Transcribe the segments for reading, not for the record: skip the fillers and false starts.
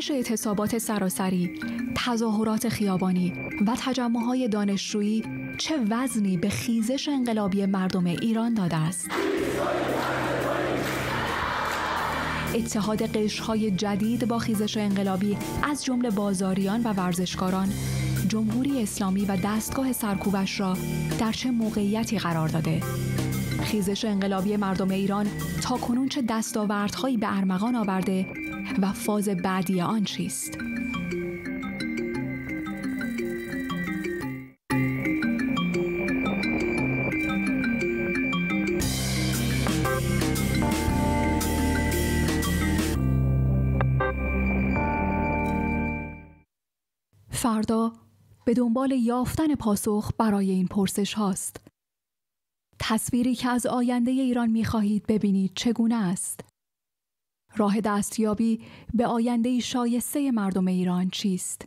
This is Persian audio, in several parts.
شورش اعتصابات سراسری، تظاهرات خیابانی و تجمع‌های دانشجویی چه وزنی به خیزش انقلابی مردم ایران داده است. اتحاد قشرهای جدید با خیزش انقلابی از جمله بازاریان و ورزشکاران، جمهوری اسلامی و دستگاه سرکوبش را در چه موقعیتی قرار داده؟ خیزش انقلابی مردم ایران تاکنون چه دستاوردهایی به ارمغان آورده و فاز بعدی آن چیست؟ فردا به دنبال یافتن پاسخ برای این پرسش هاست. تصویری که از آینده ایران می‌خواهید ببینید چگونه است؟ راه دستیابی به آینده شایسته مردم ایران چیست؟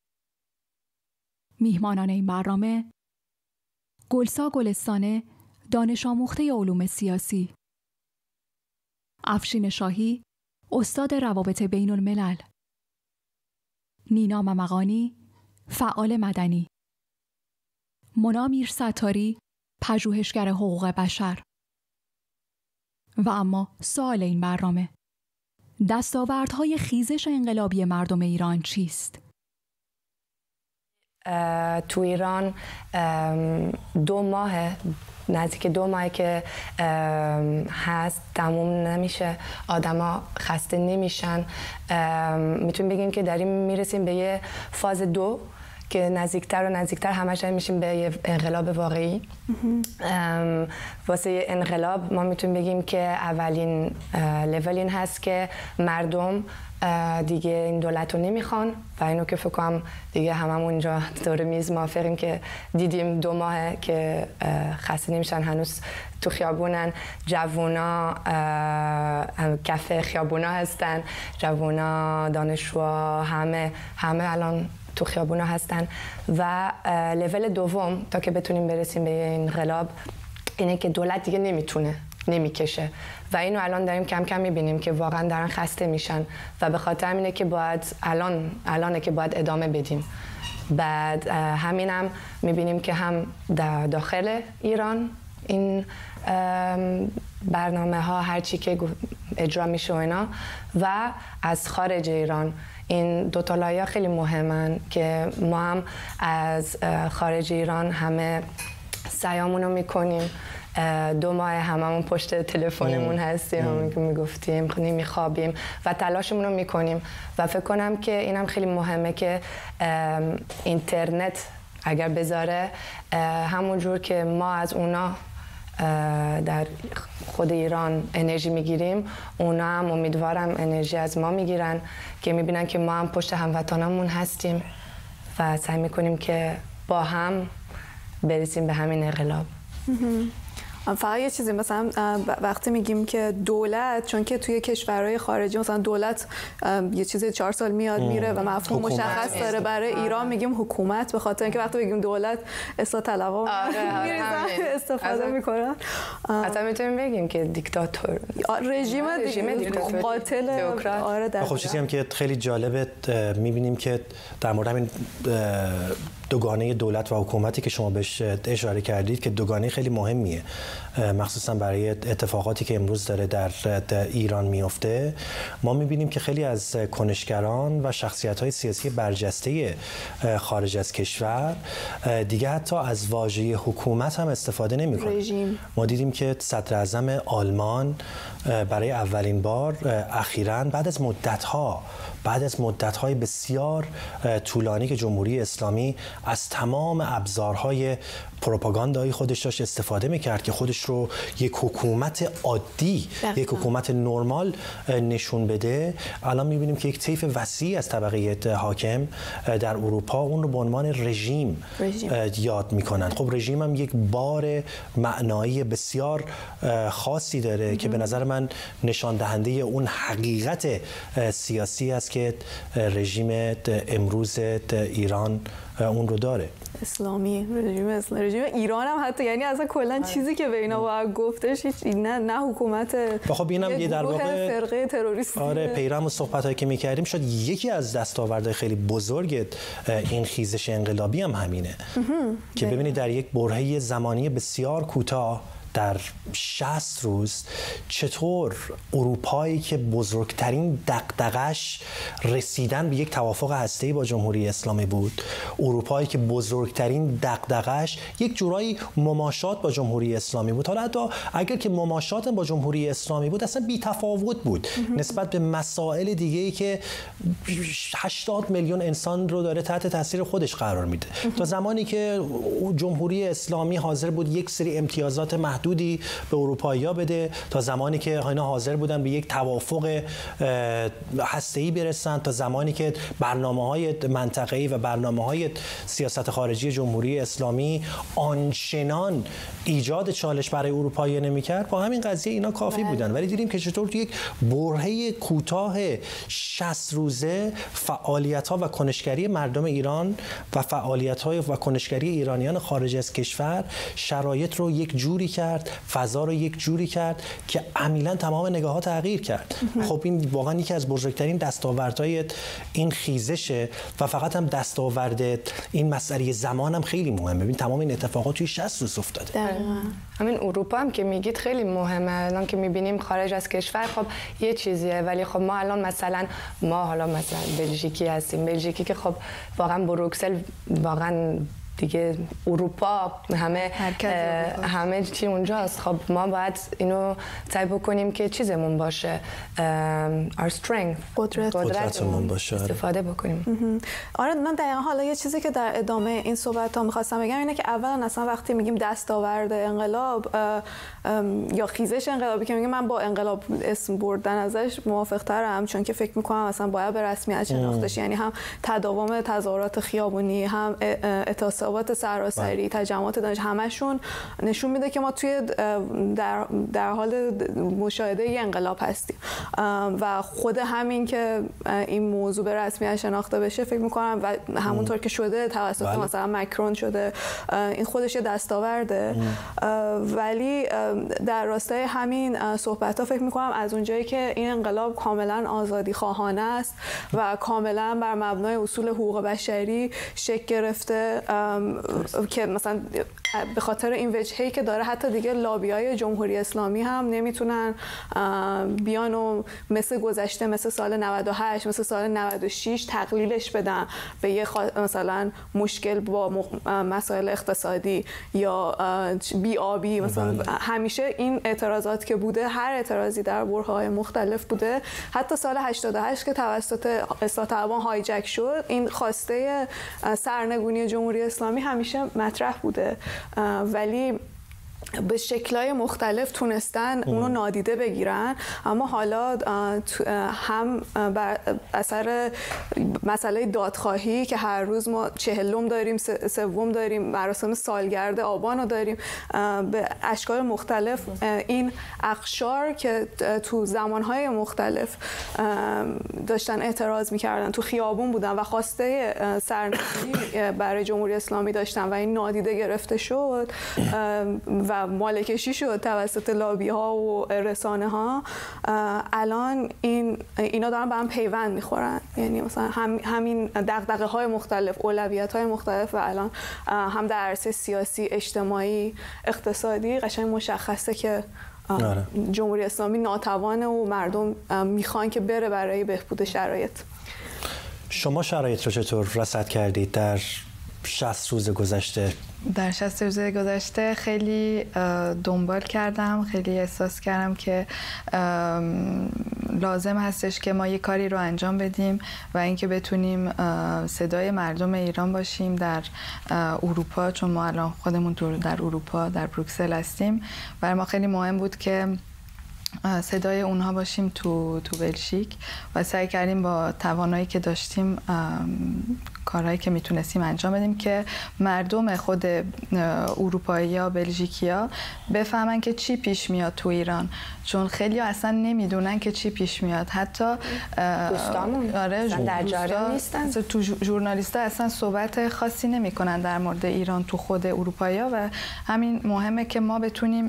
میهمانان این برنامه: گلسا گلستانه، دانش آموخته علوم سیاسی، افشین شاهی، استاد روابط بین الملل، نینا ممقانی، فعال مدنی، مونا میرستاری، پژوهشگر حقوق بشر. و اما سوال این برنامه: دستاوردهای خیزش انقلابی مردم ایران چیست؟ تو ایران 2 ماه، نزدیک 2 ماه که هست، تموم نمیشه، آدما خسته نمیشن. میتونیم بگیم که داریم میرسیم به یه فاز 2 که نزدیکتر و نزدیکتر همش میشیم به یه انقلاب واقعی. واسه انقلاب ما میتونیم بگیم که اولین لول این هست که مردم دیگه این دولت رو نمیخوان و اینو که فکر کنم دیگه هممون اینجا دور میز موافقیم که دیدیم 2 ماه که خسته نمیشن، هنوز تو خیابونن، جوونا کف خیابونا هستن، جوونا، دانشجوها، همه الان تو خیابونا هستن. و لول دوم تا که بتونیم برسیم به این انقلاب اینه که دولت دیگه نمیکشه و اینو الان داریم کم کم میبینیم که واقعا دارن خسته میشن و به خاطر همینه که باید الانه که باید ادامه بدیم. بعد همینم میبینیم که هم داخل ایران این برنامه ها هرچی که اجرا میشه و اینا، و از خارج ایران این 2 تا لایه خیلی مهمن که ما هم از خارج ایران همه سعیامونو میکنیم. 2 ماه هممون پشت تلفنمون هستیم، همون که میگفتیم نمیخوابیم و تلاشمون رو میکنیم و فکر کنم که اینم خیلی مهمه که اینترنت اگر بذاره، همون جور که ما از اونا در خود ایران انرژی میگیریم، اونا هم امیدوارم انرژی از ما میگیرن که میبینن که ما هم پشت هموطنامون هستیم و سعی میکنیم که با هم برسیم به همین انقلاب. فقط یه چیزی، مثلا وقتی میگیم که دولت، چون که توی کشورهای خارجی مثلا دولت یه چیزی 4 سال میاد میره و مفهوم مشخص داره، برای ایران میگیم حکومت، به خاطر اینکه وقتی بگیم دولت اصلاح طلبا استفاده میکنن. اصلا میتونیم بگیم که دیکتاتور، رژیم قاتل. خب چیزی هم که خیلی جالبه میبینیم که در مورد همین دوگانه دولت و حکومتی که شما بهش اشاره کردید که دوگانه خیلی مهمیه، مخصوصا برای اتفاقاتی که امروز داره در ایران میفته. ما میبینیم که خیلی از کنشگران و شخصیت‌های سیاسی برجسته خارج از کشور دیگه حتی از واژه حکومت هم استفاده نمی‌کنن. ما دیدیم که صدر اعظم آلمان برای اولین بار اخیراً بعد از مدت‌های بسیار طولانی که جمهوری اسلامی از تمام ابزارهای پروپاگاندایی خودش داشت استفاده میکرد که خودش رو یک حکومت عادی، یک حکومت نرمال نشون بده، الان میبینیم که یک طیف وسیع از طبقه حاکم در اروپا اون رو به عنوان رژیم یاد میکنن. خب رژیم هم یک بار معنایی بسیار خاصی داره که به نظر من نشان دهنده اون حقیقت سیاسی است که رژیم امروز ایران اون رو داره. اسلامی، رژیم رژیم ایران هم حتی، یعنی اصلا کلا چیزی که به اینا باید گفتش نه حکومت، خب اینم یه در واقع فرقه تروریستی. آره، پیرام و صحبتایی که می‌کردیم شاید یکی از دستاوردهای خیلی بزرگ این خیزش انقلابی هم همینه که ببینید در یک برهه زمانی بسیار کوتاه، در 60 روز، چطور اروپایی که بزرگترین دغدغش رسیدن به یک توافق هسته‌ای با جمهوری اسلامی بود، اروپایی که بزرگترین دغدغش یک جورایی مماشات با جمهوری اسلامی بود، حالا حتی اگر که مماشات با جمهوری اسلامی بود اصلا بی تفاوت بود نسبت به مسائل دیگه‌ای که 80 میلیون انسان رو داره تحت تاثیر خودش قرار میده. تا زمانی که جمهوری اسلامی حاضر بود یک سری امتیازات محدودی به اروپایی‌ها بده، تا زمانی که اینا حاضر بودن به یک توافق هسته‌ای برسن، تا زمانی که برنامه‌های منطقه‌ای و برنامه‌های سیاست خارجی جمهوری اسلامی آنچنان ایجاد چالش برای اروپایی‌ها نمی‌کرد، با همین قضیه اینا کافی بودن. ولی دیدیم که چطور تو یک برهه کوتاه 60 روزه فعالیت‌ها و کنشگری مردم ایران و فعالیت‌های و کنشگری ایرانیان خارج از کشور شرایط رو یک جوری کرد، فضا رو یک جوری کرد که عمیلاً تمام نگاه‌ها تغییر کرد. خب این واقعاً یکی از بزرگترین دستاوردهای این خیزشه و فقط هم دستاورد این مسئله زمان هم خیلی مهمه. ببین تمام این اتفاقات توی 60 روز افتاده. همین اروپا هم که میگید خیلی مهمه. الان که میبینیم خارج از کشور خب یه چیزیه، ولی خب ما الان مثلا بلژیکی هستیم، بلژیکی که خب واقعا بروکسل واقعا دیگه اروپا همه چی اونجاست. خب ما باید اینو سعی بکنیم که چیزمون باشه، our strength، قدرتمون باشه، استفاده بکنیم. آره من دقیقاً حالا یه چیزی که در ادامه این صحبت ها میخواستم بگم اینه که اولا اصلا وقتی میگیم دستاورد انقلاب یا خیزش انقلابی که میگم، من با انقلاب اسم بردن ازش موافق ترم، چون که فکر میکنم اصلا باید به رسمیت شناخته شه. یعنی هم تداوم تظاهرات خیابونی، هم اعتصابات سراسری، تجمعات دانش، همشون نشون میده که ما توی در حال مشاهده یه انقلاب هستیم و خود همین که این موضوع به رسمیت شناخته بشه فکر میکنم و همونطور که شده توسط مثلا مکرون شده، این خودش یه دستاورده. ولی در راستای همین صحبت‌ها فکر میکنم از اونجایی که این انقلاب کاملا آزادی خواهانه است و کاملا بر مبنای اصول حقوق بشری شکل گرفته، که مثلا به خاطر این وجهی که داره حتی دیگه لابی‌های جمهوری اسلامی هم نمیتونن بیان و مثل گذشته، مثل سال 98، مثل سال 96 تقلیلش بدن به یه مثلا مشکل با مسائل اقتصادی یا بی‌آبی. مثلا همیشه این اعتراضات که بوده، هر اعتراضی در برهه‌های مختلف بوده. حتی سال 88 که توسط اصلاح طلبان هایجک شد، این خواسته سرنگونی جمهوری اسلامی همیشه مطرح بوده، ولی به شکل‌های مختلف تونستن اونو نادیده بگیرن. اما حالا هم بر اثر مسئله دادخواهی که هر روز ما 40م داریم، 3م داریم، مراسم سالگرد آبانو داریم، به اشکال مختلف این اقشار که تو زمانهای مختلف داشتن اعتراض می‌کردن، تو خیابون بودن و خواسته سرنگونی برای جمهوری اسلامی داشتن و این نادیده گرفته شد و مالکشی شد توسط لابی ها و رسانه ها. الان اینا دارن به هم پیوند میخورن، یعنی مثلا همین دغدغه های مختلف، اولویت های مختلف و الان هم در عرصه سیاسی، اجتماعی، اقتصادی قشنگ مشخصه که جمهوری اسلامی ناتوانه و مردم میخوان که بره برای بهبود شرایط. شما شرایط رو چطور رصد کردید در 60 روز گذشته؟ در 60 روز گذشته خیلی دنبال کردم، خیلی احساس کردم که لازم هستش که ما یه کاری رو انجام بدیم و اینکه بتونیم صدای مردم ایران باشیم در اروپا، چون ما الان خودمون در اروپا، در بروکسل هستیم. برای ما خیلی مهم بود که صدای اونها باشیم تو بلژیک و سعی کردیم با توانایی که داشتیم کارهایی که میتونستیم انجام بدیم که مردم خود اروپایی‌ها بلژیکیا بفهمن که چی پیش میاد تو ایران، چون خیلی اصلا نمیدونن که چی پیش میاد. حتی دوستامون در جریان نیستن، تو ژورنالیست‌ها اصلا صحبت خاصی نمیکنن در مورد ایران تو خود اروپایی‌ها و همین مهمه که ما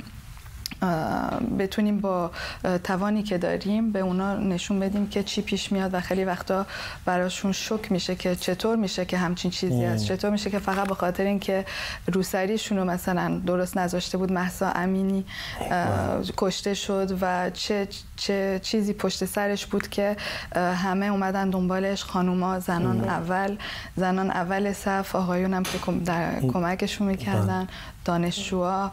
بتونیم با توانی که داریم به اونا نشون بدیم که چی پیش میاد و خیلی وقتا براشون شوک میشه که چطور میشه که همچین چیزی هست، چطور میشه که فقط به خاطر اینکه روسریشون رو مثلا درست نذاشته بود مهسا امینی کشته شد و چه چیزی پشت سرش بود که همه اومدن دنبالش، خانوما، زنان اول صف، آقایون هم که در کمکشون میکردن، دانشجوها،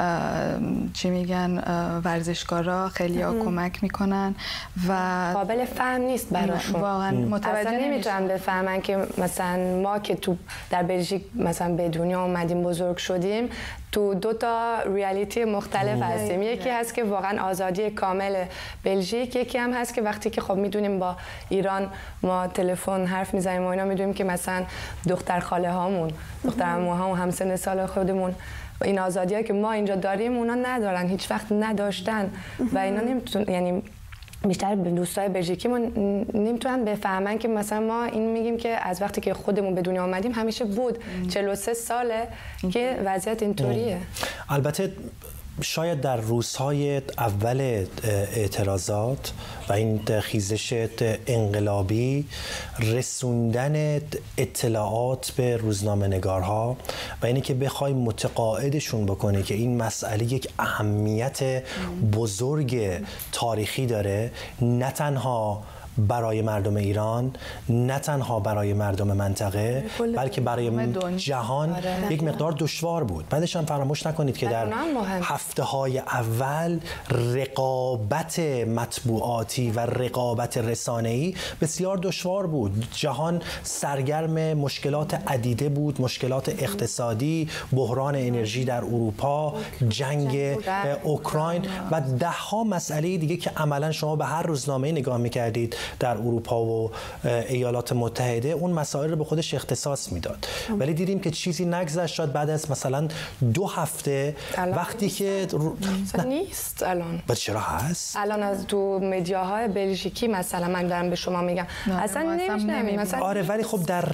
چی میگن، ورزشکارا خیلی ها کمک میکنن و قابل فهم نیست براشون، واقعا متوجه نمیتونن بفهمن که مثلا ما که تو در بلژیک مثلا به دنیا اومدیم بزرگ شدیم تو 2 تا ریالیتی مختلف هستیم. یکی هست که واقعا آزادی کامل بلژیک، یکی هم هست که وقتی که خب میدونیم با ایران ما تلفن حرف میزنیم و اینا، میدونیم که مثلا دختر خاله هامون، دختر عموها و همسن سال خودمون این آزادی‌ها که ما اینجا داریم اونا ندارن، هیچ وقت نداشتن و اینا نمیتونن، یعنی بیشتر دوستای بلژیکیمون نمیتونن بفهمن که مثلا ما این میگیم که از وقتی که خودمون به دنیا اومدیم همیشه بود، 43 ساله که وضعیت اینطوریه. البته شاید در روزهای اول اعتراضات و این خیزش انقلابی رسوندن اطلاعات به روزنامه‌نگارها و اینی که بخوای متقاعدشون بکنه که این مسئله یک اهمیت بزرگ تاریخی داره، نه تنها برای مردم ایران، نه تنها برای مردم منطقه، بلکه برای جهان یک مقدار دشوار بود. بعدش هم فراموش نکنید که در هفته‌های اول رقابت مطبوعاتی و رقابت رسانه‌ای بسیار دشوار بود. جهان سرگرم مشکلات عدیده بود، مشکلات اقتصادی، بحران انرژی در اروپا، جنگ اوکراین و ده‌ها مسئله دیگه که عملاً شما به هر روزنامه‌ای نگاه می‌کردید در اروپا و ایالات متحده اون مسائل رو به خودش اختصاص میداد، ولی دیدیم که چیزی نگذشت. شد بعد از مثلا 2 هفته وقتی که نیست الان. چرا هست؟ الان از تو مدیاهای بلژیکی مثلا من دارم به شما میگم اصلا نمیشنویم مثلا. آره ولی خب در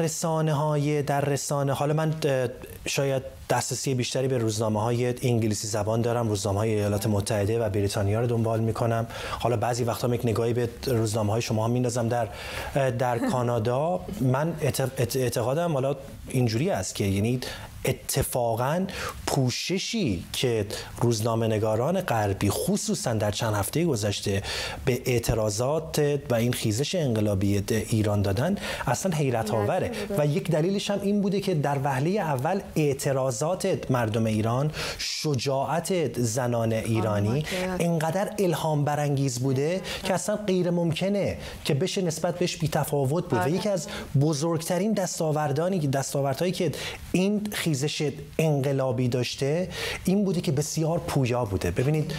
رسانه حالا من شاید دسترسی بیشتری به روزنامه‌های انگلیسی زبان دارم، روزنامه‌های ایالات متحده و بریتانیا رو دنبال می‌کنم. حالا بعضی وقتا یک نگاهی به روزنامه‌های شما هم می‌اندازم در کانادا. من اعتقادم حالا اینجوری است که یعنی اتفاقاً پوششی که روزنامه‌نگاران غربی خصوصاً در چند هفته گذشته به اعتراضات و این خیزش انقلابی ایران دادن اصلا حیرت آوره و یک دلیلش هم این بوده که در وهله اول اعتراضات مردم ایران، شجاعت زنان ایرانی اینقدر الهام برانگیز بوده که اصلا غیر ممکنه که بشه نسبت بهش بی‌تفاوت بود و یکی از بزرگترین دستاوردهایی که این خیزش انقلابی داشته این بوده که بسیار پویا بوده. ببینید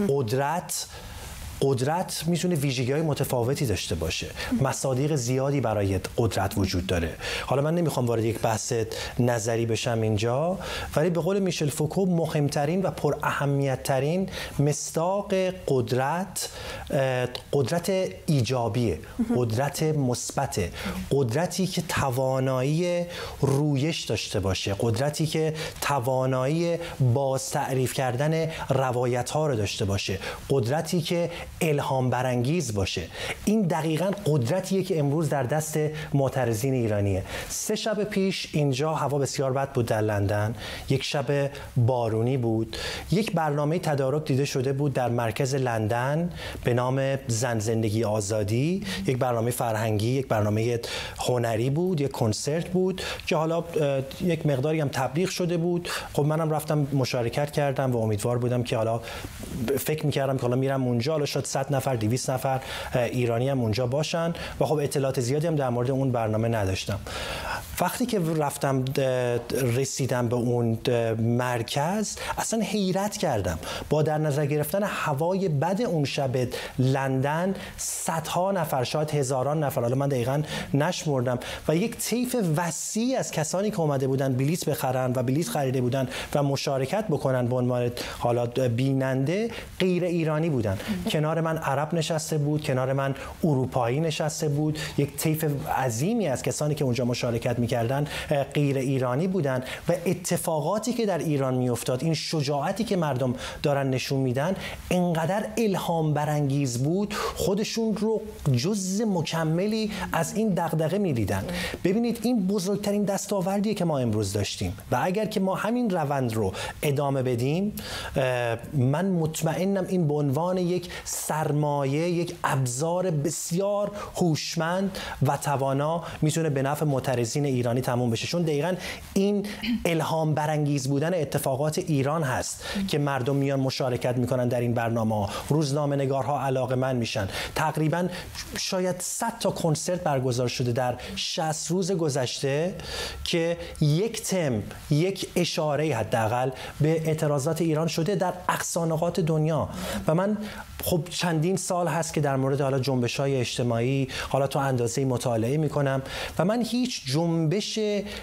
قدرت میتونه ویژگی‌های متفاوتی داشته باشه، مصادیق زیادی برای قدرت وجود داره. حالا من نمیخوام وارد یک بحث نظری بشم اینجا، ولی به قول میشل فوکو مهمترین و پر اهمیت‌ترین مصداق قدرت ایجابیه، قدرت مثبت، قدرتی که توانایی رویش داشته باشه، قدرتی که توانایی باز تعریف کردن روایت‌ها رو داشته باشه، قدرتی که الهام برانگیز باشه. این دقیقاً قدرتیه که امروز در دست معترضین ایرانیه. 3 شب پیش اینجا هوا بسیار بد بود در لندن، یک شب بارونی بود. یک برنامه تدارک دیده شده بود در مرکز لندن به نام زن زندگی آزادی، یک برنامه فرهنگی، یک برنامه هنری بود، یک کنسرت بود که حالا یک مقداری هم تبلیغ شده بود. خب منم رفتم مشارکت کردم و امیدوار بودم که حالا فکر می‌کردم که حالا میرم اونجا، حالا شاید 100 نفر 200 نفر ایرانی هم اونجا باشن و خب اطلاعات زیادی هم در مورد اون برنامه نداشتم. وقتی که رفتم رسیدم به اون مرکز اصلا حیرت کردم با در نظر گرفتن هوای بد اون شب لندن، صدها نفر شاید هزاران نفر، حالا من دقیقاً نشمردم، و یک طیف وسیع از کسانی که اومده بودن بلیط بخرن و بلیط خریده بودن و مشارکت بکنن به عنوان حالا بیننده غیر ایرانی بودن. کنار من عرب نشسته بود، کنار من اروپایی نشسته بود، یک طیف عظیمی از کسانی که اونجا مشارکت می‌کردن غیر ایرانی بودن و اتفاقاتی که در ایران میافتاد، این شجاعتی که مردم دارن نشون میدن انقدر الهام برانگیز بود، خودشون رو جزء مکملی از این دغدغه می‌دیدن. ببینید این بزرگترین دستاوردیه که ما امروز داشتیم و اگر که ما همین روند رو ادامه بدیم، من مطمئنم این به عنوان یک سرمایه، یک ابزار بسیار هوشمند و توانا میتونه به نفع معترضین ایرانی تموم بشه. چون دقیقاً این الهام برانگیز بودن اتفاقات ایران هست که مردم میان مشارکت میکنن در این برنامه‌ها، روزنامه‌نگارها علاقه‌مند میشن. تقریباً شاید 100 تا کنسرت برگزار شده در 60 روز گذشته که یک تم، یک اشاره حداقل به اعتراضات ایران شده در اقصا نقاط دنیا. و من خب چندین سال هست که در مورد حالا جنبش‌های اجتماعی حالا تو اندازه‌ای مطالعه می‌کنم و من هیچ جنبش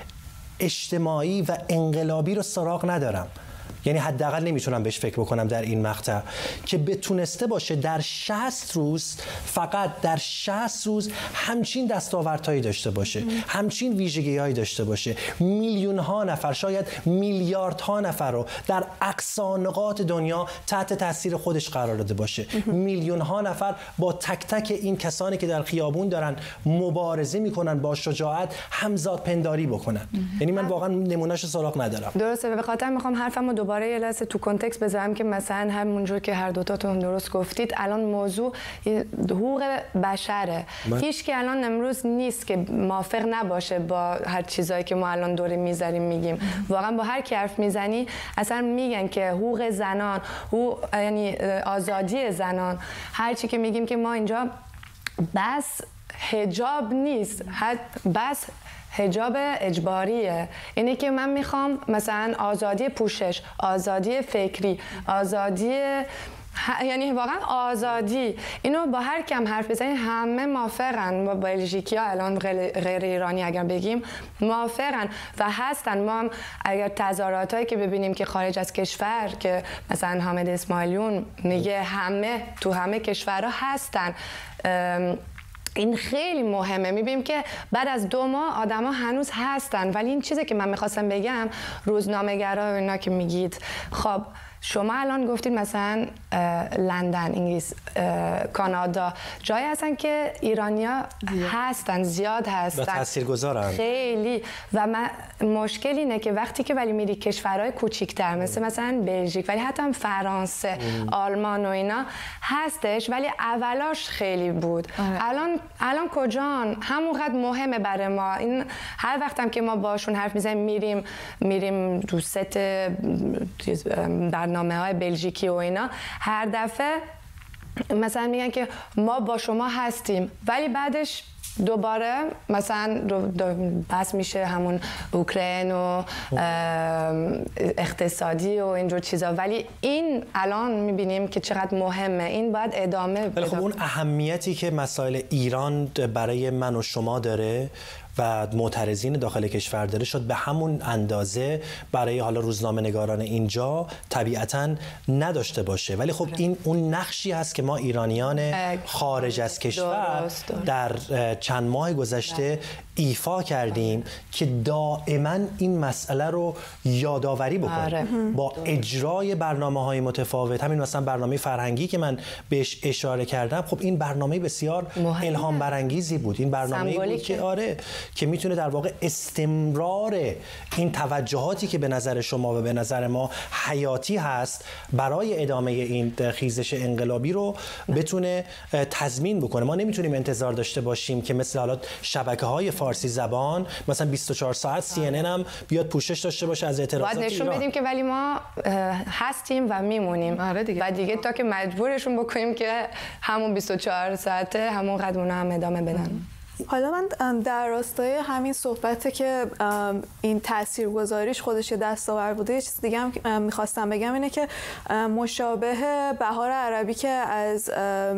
اجتماعی و انقلابی رو سراغ ندارم، یعنی حداقل نمیتونم بهش فکر بکنم در این مقطع که بتونسته باشه در 60 روز، فقط در 60 روز همچین دستاوردهایی داشته باشه، همچین ویژگی‌هایی داشته باشه، میلیون ها نفر، شاید میلیاردها نفر رو در اقصا نقاط دنیا تحت تاثیر خودش قرار داده باشه، میلیون ها نفر با تک تک این کسانی که در خیابون دارن مبارزه میکنن با شجاعت همزاد پنداری بکنن. یعنی من واقعا نمونهشو سراغ ندارم. درسته، به خاطر میخوام حرفمو دوباره یه لحظه تو کنتکست بذارم که مثلا همونجور که هر دوتاتون درست گفتید، الان موضوع حقوق بشره. هیچ کی الان امروز نیست که موافق نباشه با هر چیزایی که ما الان دور میذاریم میگیم. واقعا با هر کی حرف میزنی اصلا میگن که حقوق زنان، یعنی آزادی زنان، هر چی که میگیم که ما اینجا بس حجاب نیست، بس حجاب اجباریه. اینه که من میخوام مثلا آزادی پوشش، آزادی فکری، آزادی، یعنی واقعا آزادی. اینو با هر کم حرف بزنید همه موافقن. با بلژیکیا الان غیر ایرانی اگر بگیم موافقن و هستن. ما هم اگر تظاهراتایی که ببینیم که خارج از کشور که مثلا حامد اسماعیلیون میگه همه تو همه کشورها هستن، این خیلی مهمه. میبینیم که بعد از 2 ماه آدما هنوز هستن. ولی این چیزی که من میخواستم بگم، روزنامه‌گرا و اینا که میگید، خب شما الان گفتید مثلا لندن، انگلیس، کانادا، جایی هستن که ایرانیا هستن، زیاد هستن و تاثیرگذارن خیلی. و مشکل اینه که وقتی که ولی میری کشورهای کوچیک‌تر مثلا بلژیک، ولی حتی هم فرانسه، آلمان و اینا هستش، ولی اولاش خیلی بود. الان کجان؟ همونقدر مهمه برای ما. این هر وقتم که ما باشون حرف میزنیم، میریم تو ست برنامه‌های بلژیکی و اینا، هر دفعه مثلا میگن که ما با شما هستیم، ولی بعدش دوباره مثلا بس میشه همون اوکراین و اقتصادی و اینجور چیزا. ولی این الان میبینیم که چقدر مهمه، این باید ادامه بده. خب اون اهمیتی که مسائل ایران برای من و شما داره و معترضین داخل کشور داره، شد به همون اندازه برای حالا روزنامه‌نگاران اینجا طبیعتاً نداشته باشه. ولی خب این اون نقشی هست که ما ایرانیان خارج از کشور در چند ماه گذشته ایفا کردیم که دائما این مسئله رو یادآوری بکنیم با اجرای برنامه‌های متفاوت. همین مثلا برنامه فرهنگی که من بهش اشاره کردم، خب این برنامه بسیار الهام برانگیزی بود. این برنامه بود که که میتونه در واقع استمرار این توجهاتی که به نظر شما و به نظر ما حیاتی هست برای ادامه این خیزش انقلابی رو بتونه تضمین بکنه. ما نمیتونیم انتظار داشته باشیم که مثل حالا شبکه‌های فارسی زبان مثلا 24 ساعت CNN هم بیاد پوشش داشته باشه از اعتراضات ایران. باید نشون بدیم که ولی ما هستیم و میمونیم. و دیگه تا که مجبورشون بکنیم که همون 24 ساعته همون قد اونا هم ادامه بدن. حالا من در راستای همین صحبته که این تاثیرگذاریش خودش دستاورد بوده، یه چیز دیگه هم میخواستم بگم اینه که مشابه بهار عربی که از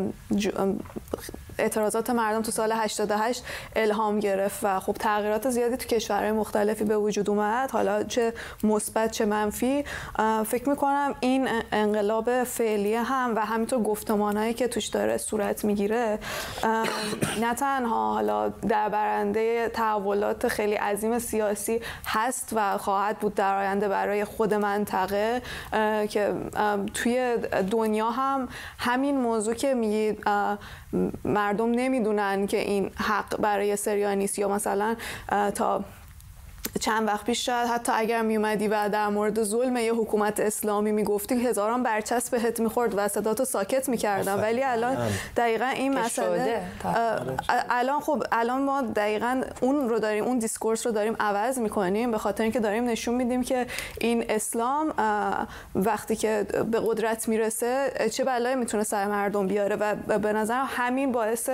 اعتراضات مردم تو سال 88 الهام گرفت و خب تغییرات زیادی تو کشورهای مختلفی به وجود اومد، حالا چه مثبت چه منفی. فکر میکنم این انقلاب فعلیه هم و همینطور گفتمانهایی که توش داره صورت میگیره نه تنها حالا در برنده تحولات خیلی عظیم سیاسی هست و خواهد بود در آینده برای خود منطقه، که توی دنیا هم همین موضوع که میگید مردم نمیدونن که این حق برای سریا نیست، یا مثلا تا چند وقت پیش شاید حتی اگر میومدی و در مورد ظلم یه حکومت اسلامی میگفتی هزاران برچسب بهت میخورد و صداتو ساکت میکردن، ولی الان دقیقا این مسئله الان ما دقیقا اون رو داریم، اون دیسکورس رو داریم عوض میکنیم، به خاطر اینکه داریم نشون میدیم که این اسلام وقتی که به قدرت میرسه چه بلایی میتونه سر مردم بیاره و به نظر همین باعث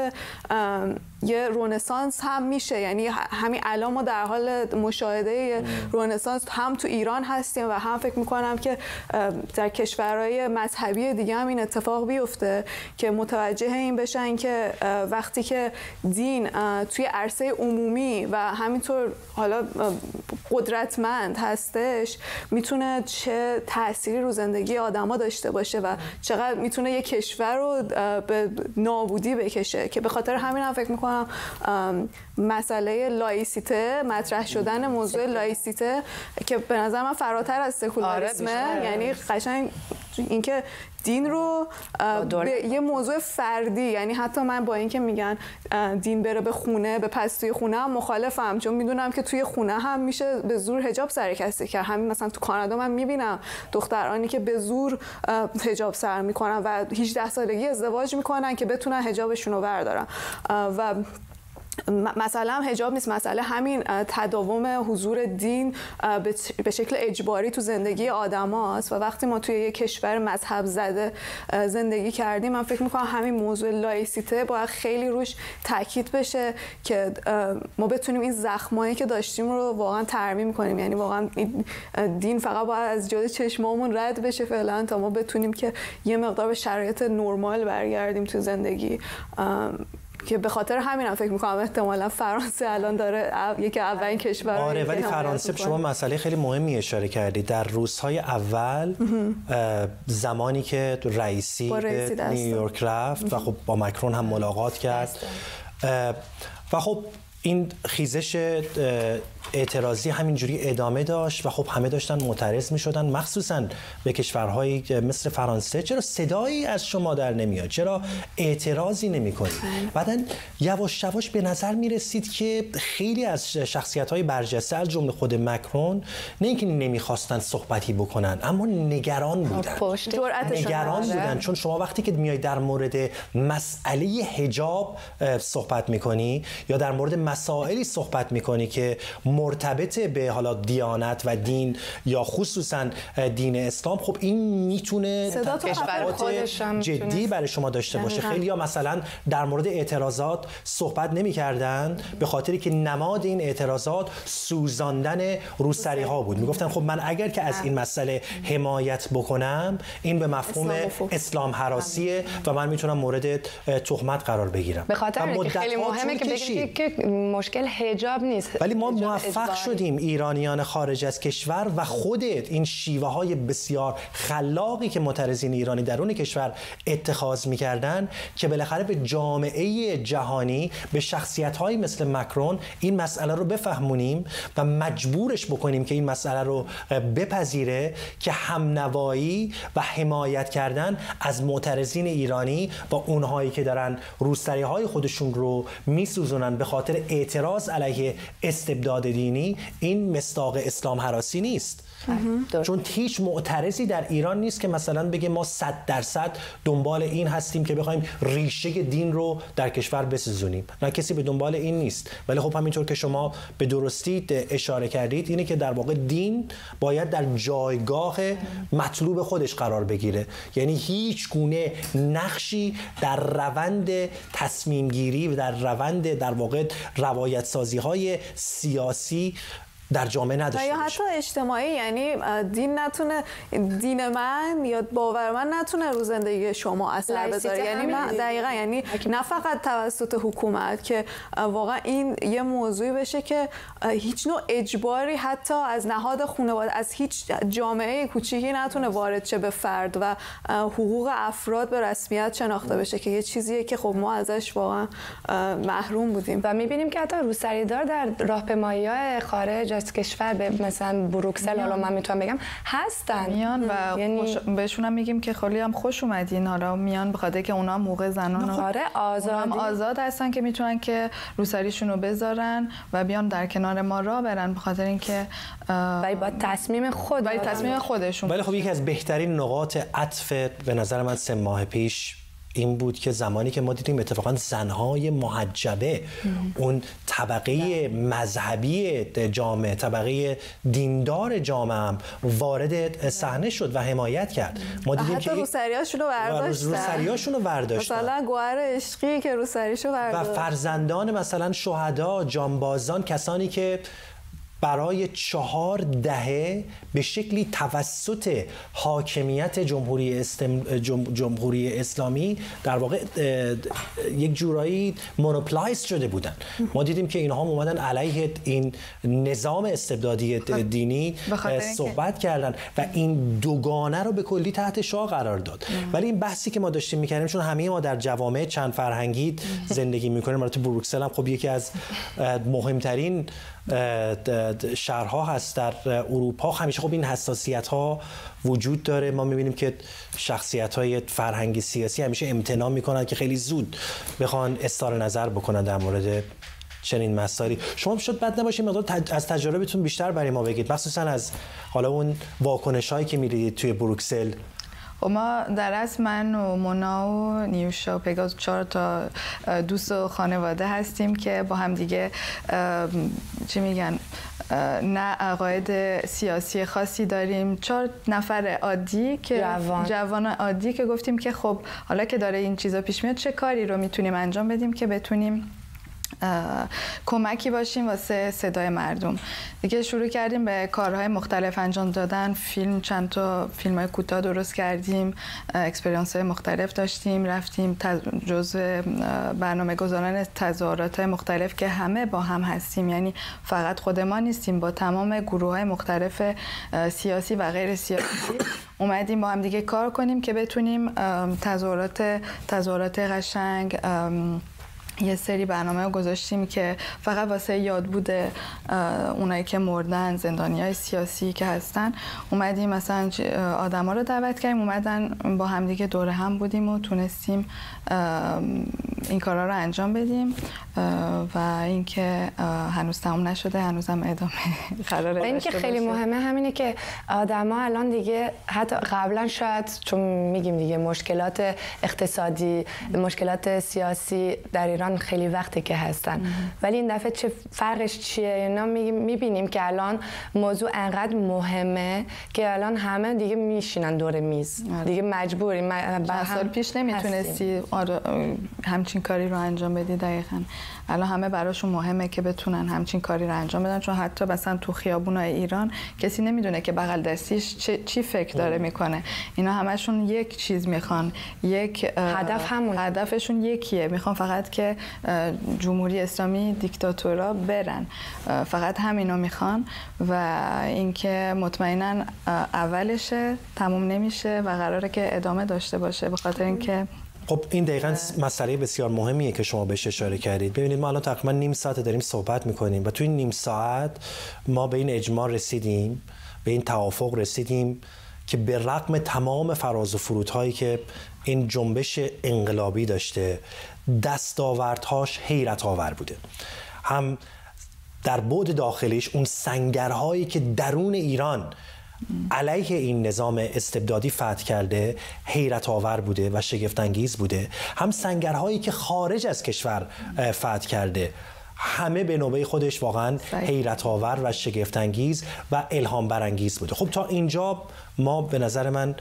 یه رنسانس هم میشه. یعنی همین الان ما در حال مشاهده رنسانس هم تو ایران هستیم و هم فکر میکنم که در کشورهای مذهبی دیگه هم این اتفاق بیفته که متوجه این بشن که وقتی که دین توی عرصه عمومی و همینطور حالا قدرتمند هستش میتونه چه تأثیری رو زندگی آدما داشته باشه و چقدر میتونه یه کشور رو به نابودی بکشه، که به خاطر همین هم فکر میکنم مسئله لایسیته، مطرح شدن موضوع لایسیته که به نظر من فراتر از سکولاریسمه، یعنی قشنگ اینکه دین رو به یه موضوع فردی، یعنی حتی من با اینکه میگن دین بره به خونه، به پستوی خونه هم مخالفم، چون میدونم که توی خونه هم میشه به زور حجاب سر کسی کرد. همین مثلا تو کانادا من میبینم دخترانی که به زور حجاب سر میکنن و 18 سالگی ازدواج میکنن که بتونن حجابشون رو بردارن و مثلا حجاب نیست، مسئله همین تداوم حضور دین به شکل اجباری تو زندگی آدم هاست و وقتی ما توی یک کشور مذهب زده زندگی کردیم من فکر میکنم همین موضوع لایسیته باید خیلی روش تاکید بشه که ما بتونیم این زخمایی که داشتیم رو واقعا ترمیم کنیم. یعنی واقعا دین فقط باید از جلوی چشمامون رد بشه فعلا تا ما بتونیم که یه مقدار به شرایط نرمال برگردیم تو زندگی، که به خاطر همین هم فکر میکنم احتمالا فرانسه الان داره یکی اولین کشور. آره ولی فرانسه شما مسئله خیلی مهمی اشاره کردید. در روزهای اول زمانی که رئیسی به نیویورک رفت و خب با مکرون هم ملاقات کرد و خب این خیزش اعتراضی همینجوری ادامه داشت و خب همه داشتن معترض می شدن، مخصوصا به کشورهایی مثل فرانسه. چرا صدایی از شما در نمیاد؟ چرا اعتراضی نمی کنید؟ بعدن یواش یواش به نظر می رسید که خیلی از شخصیت‌های برجسته از جمله خود مکرون نه اینکه نمیخواستن صحبتی بکنن، اما نگران بودن. چون شما وقتی که میای در مورد مسئله حجاب صحبت میکنی یا در مورد مسائلی صحبت میکنی که مرتبط به حالا دیانت و دین یا خصوصا دین اسلام، خب این میتونه تبعات جدی برای شما داشته باشه. خیلی ها مثلا در مورد اعتراضات صحبت نمی‌کردن به خاطری که نماد این اعتراضات سوزاندن روسری ها بود. میگفتن خب من اگر که از این مسئله حمایت بکنم این به مفهوم اسلام هراسیه و من میتونم مورد تهمت قرار بگیرم. به خاطر اینکه خیلی مهمه که بگید که مشکل حجاب نیست، ولی ما موفق شدیم ایرانیان خارج از کشور و خودت این شیوه های بسیار خلاقی که معترضین ایرانی درون کشور اتخاذ می‌کردن که بالاخره به جامعه جهانی، به شخصیت‌هایی مثل مکرون این مسئله رو بفهمونیم و مجبورش بکنیم که این مسئله رو بپذیره که همنوایی و حمایت کردن از معترضین ایرانی با اونهایی که دارن روسری‌های خودشون رو میسوزونن به خاطر اعتراض علیه استبداد دینی این مصداق اسلام هراسی نیست. چون هیچ معترضی در ایران نیست که مثلا بگه ما 100% دنبال این هستیم که بخوایم ریشه دین رو در کشور بسوزونیم. نه، کسی به دنبال این نیست. ولی خب همینطور که شما به درستی اشاره کردید، اینه که در واقع دین باید در جایگاه مطلوب خودش قرار بگیره. یعنی هیچ گونه نقشی در روند تصمیم گیری و در روند در واقع روایت سازی های سیاسی در جامعه نداشته یا حتی اجتماعی. یعنی دین من یا باور من نتونه رو زندگی شما اثر بذاره. یعنی من دقیقاً، یعنی نه فقط توسط حکومت، که واقعا این یه موضوعی بشه که هیچ نوع اجباری حتی از نهاد خانواده، از هیچ جامعه کوچیکی نتونه وارد شه به فرد و حقوق افراد به رسمیت شناخته بشه، که یه چیزیه که خب ما ازش واقعا محروم بودیم. و می‌بینیم که حتی روسری‌دار در راهپیمایی‌های خارج از کشور به مثلا بروکسل، حالا من میتونم بگم، هستن میان و یعنی بهشون هم میگیم که خیلی هم خوش اومدین. حالا میان به خاطر که اونا موقع زنان آزاد هستن که میتونن که روسریشون رو بذارن و بیان در کنار ما راه برن، به خاطر اینکه ولی با تصمیم خودشون. ولی خب یکی از بهترین نقاط عطف به نظر من 3 ماه پیش این بود که زمانی که ما دیدیم اتفاقا زنهای محجبه، اون طبقه مذهبی جامعه، طبقه دیندار جامعه هم وارد صحنه شد و حمایت کرد. ما دیدیم که روسریاشون رو برداشتن، مثلا گوهر عشقی که روسریشو برداشت، و فرزندان مثلا شهدا، جانبازان، کسانی که برای 4 دهه به شکلی توسط حاکمیت جمهوری اسلامی در واقع یک جورایی مونوپلایز شده بودن. ما دیدیم که اینها اومدن علیه این نظام استبدادی دینی صحبت کردن و این دوگانه رو به کلی تحت شعار قرار داد. ولی این بحثی که ما داشتیم می‌کردیم، چون همه ما در جوامع چند فرهنگی زندگی می‌کنیم، البته بروکسل هم خب یکی از مهمترین شهرها هست در اروپا، همیشه خب این حساسیت ها وجود داره. ما میبینیم که شخصیت های فرهنگی سیاسی همیشه امتناع میکنن که خیلی زود بخوان اظهار نظر بکنن در مورد چنین مسائلی. شما شد بد نباشه مقدار از تجربتون بیشتر برای ما بگید، مخصوصا از حالا اون واکنش هایی که میدیدید توی بروکسل. و ما در اصل من و مونا و نیوشا و پگاز 4 تا دوست و خانواده هستیم که با هم دیگه چی میگن، نه عقاید سیاسی خاصی داریم. 4 نفر عادی که جوان عادی که گفتیم که خب حالا که داره این چیزا پیش میاد، چه کاری رو میتونیم انجام بدیم که بتونیم کمکی باشیم واسه صدای مردم. دیگه شروع کردیم به کارهای مختلف انجام دادن. چند تا فیلم‌های کوتاه درست کردیم، اکسپریانس‌های مختلف داشتیم، رفتیم جزء برنامه‌گذاران تظاهرات‌های مختلف که همه با هم هستیم، یعنی فقط خود ما نیستیم، با تمام گروه‌های مختلف سیاسی و غیر سیاسی اومدیم با هم دیگه کار کنیم که بتونیم تظاهرات قشنگ. یه سری برنامه رو گذاشتیم که فقط واسه یاد بوده اونایی که مردن، زندانیای سیاسی که هستن. اومدیم مثلا آدما رو دعوت کردیم، اومدن با همدیگه دوره هم بودیم و تونستیم این کارا رو انجام بدیم و اینکه هنوز تموم نشده، هنوزم ادامه قراره. این که خیلی مهمه همینه که آدما الان دیگه حتی قبلا شاید چون میگیم دیگه مشکلات اقتصادی، مشکلات سیاسی در ایران خیلی وقته که هستن، ولی این دفعه چه فرقش چیه؟ اینا میبینیم که الان موضوع انقدر مهمه که الان همه دیگه میشینن دور میز، دیگه مجبوریم. سال پیش نمیتونستی همچین کاری رو انجام بدی. دقیقاً الان همه براشون مهمه که بتونن همچین کاری رو انجام بدن، چون حتی مثلا تو خیابونای ایران کسی نمیدونه که بغل دستیش چی فکر داره میکنه. اینا همشون یک چیز میخوان، یک هدفشون یکیه، میخوان فقط که جمهوری اسلامی دیکتاتورا برن، فقط همینو میخوان و اینکه مطمئنا اولشه، تموم نمیشه و قراره که ادامه داشته باشه، به خاطر اینکه خب این دقیقاً مسئله بسیار مهمیه که شما بهش اشاره کردید. ببینید ما الان تقریبا نیم ساعت داریم صحبت میکنیم و توی این نیم ساعت ما به این اجماع رسیدیم، به این توافق رسیدیم که به رغم تمام فراز و فرودهایی که این جنبش انقلابی داشته، دستاوردهاش حیرت آور بوده. هم در بعد داخلیش اون سنگرهایی که درون ایران علیه این نظام استبدادی فتح کرده حیرت آور بوده و شگفت انگیز بوده، هم سنگرهایی که خارج از کشور فتح کرده همه به نوبه خودش واقعا حیرت آور و شگفت انگیز و الهام برانگیز بوده. خب تا اینجا ما به نظر من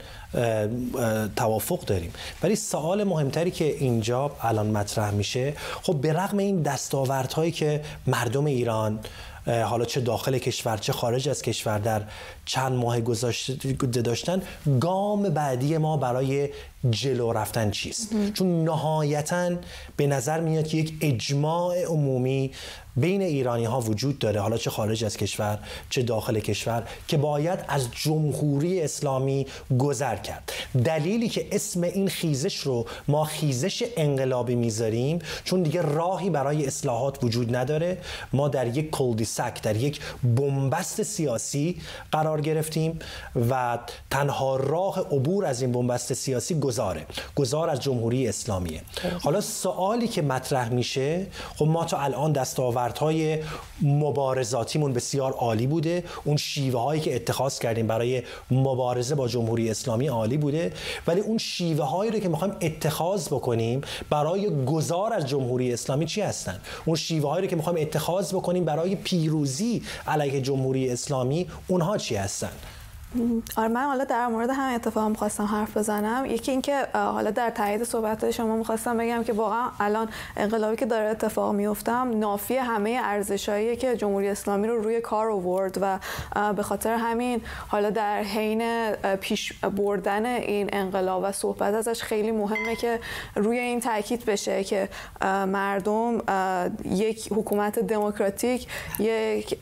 توافق داریم، ولی سوال مهمتری که اینجا الان مطرح میشه، خب به رغم این دستاوردهایی که مردم ایران حالا چه داخل کشور چه خارج از کشور در چند ماه گذشته داشتن، گام بعدی ما برای جلو رفتن چیست؟ چون نهایتاً به نظر میاد که یک اجماع عمومی بین ایرانی ها وجود داره، حالا چه خارج از کشور چه داخل کشور، که باید از جمهوری اسلامی گذر کرد. دلیلی که اسم این خیزش رو ما خیزش انقلابی میذاریم چون دیگه راهی برای اصلاحات وجود نداره. ما در یک کلدیسک، در یک بنبست سیاسی قرار گرفتیم و تنها راه عبور از این بنبست سیاسی گذار از جمهوری اسلامیه. حالا سوالی که مطرح میشه، خب ما تا الان دستاوردهای مبارزاتیمون بسیار عالی بوده، اون شیوه هایی که اتخاذ کردیم برای مبارزه با جمهوری اسلامی عالی بوده، ولی اون شیوه هایی رو که میخوایم اتخاذ بکنیم برای گذار از جمهوری اسلامی چی هستن؟ اون شیوه هایی رو که میخوایم اتخاذ بکنیم برای پیروزی علیه جمهوری اسلامی اونها چی هستن؟ آره، من حالا در مورد همین اتفاق می‌خواستم حرف بزنم. یکی این که حالا در تایید صحبت شما می‌خواستم بگم که واقعا الان انقلابی که داره اتفاق میفتم نافی همه ارزشایی که جمهوری اسلامی رو روی کار آورد و به خاطر همین حالا در حین پیش بردن این انقلاب و صحبت ازش خیلی مهمه که روی این تاکید بشه که مردم یک حکومت دموکراتیک، یک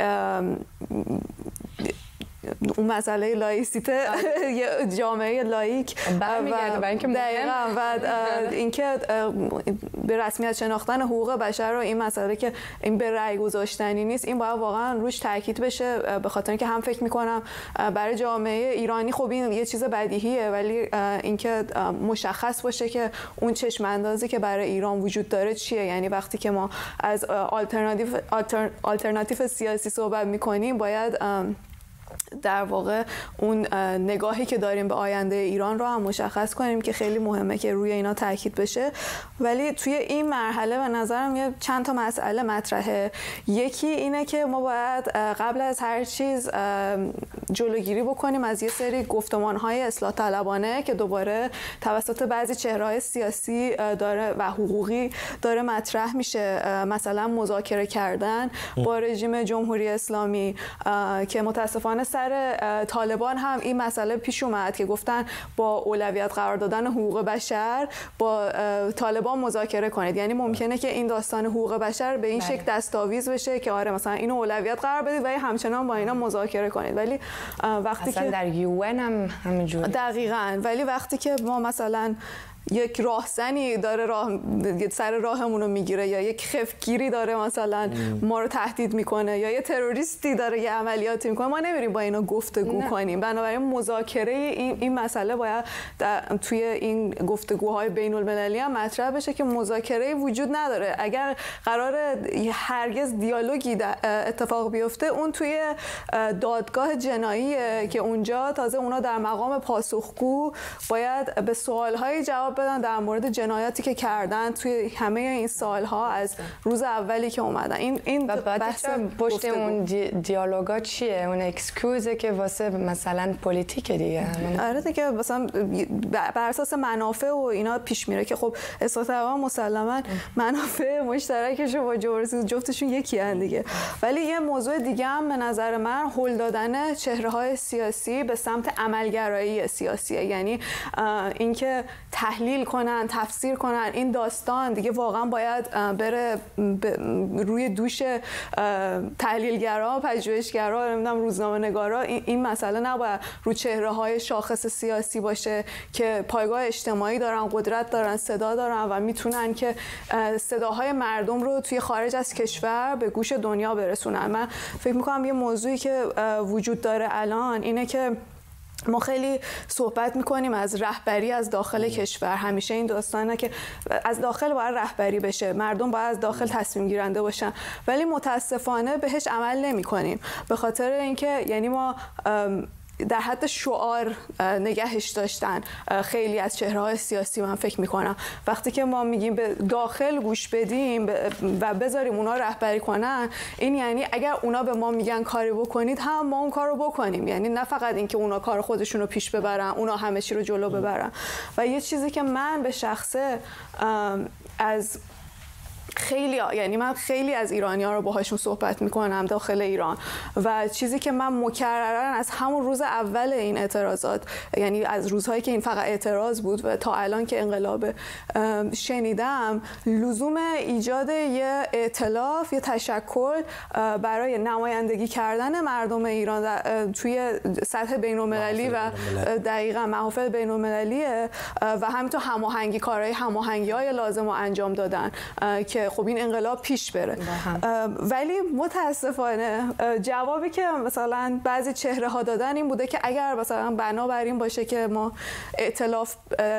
اون مسئله لایسیته، یه جامعه لایک و اینکه به رسمیت شناختن حقوق بشر و این مسئله که این به رأی گذاشتنی نیست، این باید واقعا روش تاکید بشه، به خاطر اینکه هم فکر میکنم برای جامعه ایرانی خب این یه چیز بدیهیه، ولی اینکه مشخص باشه که اون چشم اندازی که برای ایران وجود داره چیه. یعنی وقتی که ما از آلترناتیو سیاسی صحبت میکنیم باید در واقع اون نگاهی که داریم به آینده ایران رو هم مشخص کنیم که خیلی مهمه که روی اینا تاکید بشه. ولی توی این مرحله به نظرم یه چند تا مسئله مطرحه. یکی اینه که ما باید قبل از هر چیز جلوگیری بکنیم از یه سری گفتمان‌های اصلاح طلبانه که دوباره توسط بعضی چهره‌های سیاسی داره و حقوقی داره مطرح میشه، مثلا مذاکره کردن با رژیم جمهوری اسلامی، که متاسفانه سر طالبان هم این مسئله پیش اومد که گفتن با اولویت قرار دادن حقوق بشر با طالبان مذاکره کنید. یعنی ممکنه که این داستان حقوق بشر به این شکل دستاویز بشه که آره مثلا اینو اولویت قرار بدید و همچنان با اینا مذاکره کنید، ولی وقتی که در UN هم همینجوری دقیقاً، ولی وقتی که ما مثلا یک راهزنی داره سر راهمون رو میگیره یا یک خفگیری داره مثلا ما رو تهدید میکنه یا یه تروریستی داره یه عملیاتی میکنه، ما نمیریم با اینا گفتگو کنیم. بنابراین مذاکره این مسئله باید توی این گفتگوهای بین المللی هم مطرح بشه که مذاکره وجود نداره. اگر قرار هرگز دیالوگی اتفاق بیفته اون توی دادگاه جناییه که اونجا تازه اونا در مقام پاسخگو باید به سوالهای جواب بدن در مورد جنایاتی که کردن توی همه این سالها از روز اولی که اومدن. این بحث پشت اون دیالوگا چیه؟ اون اکسکیوزه که واسه مثلا پلیتیک دیگه. آره دیگه، مثلا بر اساس منافع و اینا پیش میره که خب اصلاح طلبان مسلما منافع مشترکش با جفتشون یکی ان دیگه. ولی یه موضوع دیگه هم به نظر من هل دادن چهره‌های سیاسی به سمت عملگرایی سیاسیه. یعنی اینکه تحلیل کنن، تفسیر کنن این داستان دیگه واقعا باید بره روی دوش تحلیلگرا، پژوهشگرا، نمیدونم روزنامه‌نگارا. این مسئله نباید رو چهره‌های شاخص سیاسی باشه که پایگاه اجتماعی دارن، قدرت دارن، صدا دارن و میتونن که صداهای مردم رو توی خارج از کشور به گوش دنیا برسونن. من فکر می‌کنم یه موضوعی که وجود داره الان اینه که ما خیلی صحبت میکنیم از رهبری از داخل کشور، همیشه این داستانه که از داخل باید رهبری بشه، مردم باید از داخل تصمیم گیرنده باشن، ولی متاسفانه بهش عمل نمیکنیم به خاطر اینکه یعنی ما در حد شعار نگهش داشتن خیلی از چهره‌های سیاسی. من فکر میکنم وقتی که ما میگیم به داخل گوش بدیم و بذاریم اونا رهبری کنن، این یعنی اگر اونا به ما میگن کاری بکنید هم ما اون کارو بکنیم، یعنی نه فقط اینکه اونا کار خودشون رو پیش ببرن، اونا همه چی رو جلو ببرن. و یه چیزی که من به شخصه از یعنی من خیلی از ایرانی‌ها رو باهاشون صحبت میکنم داخل ایران و چیزی که من مکررن از همون روز اول این اعتراضات، یعنی از روزهایی که این فقط اعتراض بود و تا الان که انقلاب شنیدم، لزوم ایجاد یه ائتلاف، یه تشکل برای نمایندگی کردن مردم ایران توی سطح بین‌المللی و دقیقاً محافل بین‌المللیه و همینطور هماهنگی‌های لازم رو انجام دادن که خب این انقلاب پیش بره. ولی متاسفانه جوابی که مثلا بعضی چهره ها دادن این بوده که اگر مثلا بنابر این باشه که ما ائتلاف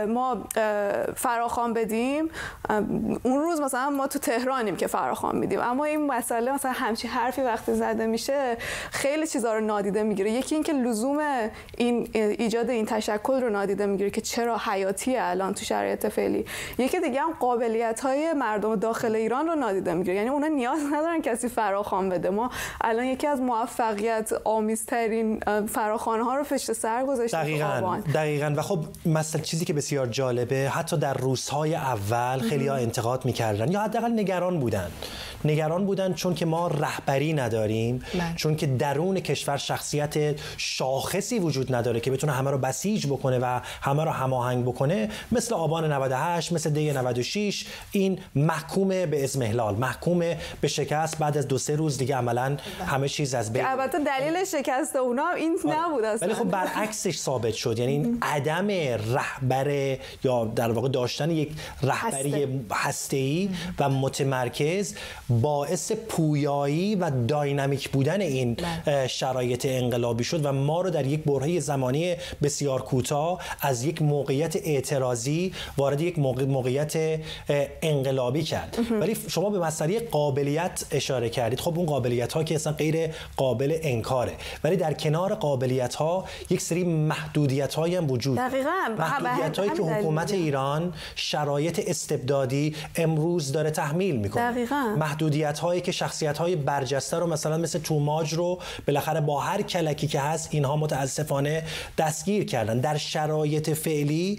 فراخوان بدیم، اون روز مثلا ما تو تهرانیم که فراخوان میدیم. اما این مسئله مثلا همچین حرفی وقتی زده میشه خیلی چیزا رو نادیده میگیره. یکی این که لزوم این ایجاد این تشکل رو نادیده میگیره که چرا حیاتیه الان تو شرایط فعلی. یکی دیگه هم قابلیت های مردم داخل ایران رو نادیده میگیره، یعنی اونا نیاز ندارن کسی فراخوان بده. ما الان یکی از موفقیت آمیزترین فراخوان‌ها ها رو پشت سر گذاشتیم. دقیقاً. و خب مثلا چیزی که بسیار جالبه، حتی در روزهای اول خیلی‌ها انتقاد می‌کردن یا حداقل نگران بودن چون که ما رهبری نداریم، چون که درون کشور شخصیت شاخصی وجود نداره که بتونه همه رو بسیج بکنه و همه رو هماهنگ بکنه، مثل آبان 98، مثل دی 96. این محکوم به اضمحلال، محکوم به شکست. بعد از 2-3 روز دیگه عملاً همه چیز از بین. البته دلیل شکست اونا این نبود اصلا، ولی خب برعکسش ثابت شد. یعنی این عدم رهبر یا در واقع داشتن یک رهبری هسته‌ای و متمرکز باعث پویایی و داینامیک بودن این شرایط انقلابی شد و ما رو در یک برهه زمانی بسیار کوتاه از یک موقعیت اعتراضی وارد یک موقعیت انقلابی کرد. ولی شما به مسئله قابلیت اشاره کردید. خب اون قابلیت ها که اصلا غیر قابل انکاره، ولی در کنار قابلیت ها یک سری محدودیت هایی هم وجود داره. محدودیت هایی که حکومت ایران شرایط استبدادی امروز داره تحمیل میکنه. محدودیت هایی که شخصیت های برجسته رو مثلا مثل توماج رو بالاخره با هر کلکی که هست اینها متاسفانه دستگیر کردن. در شرایط فعلی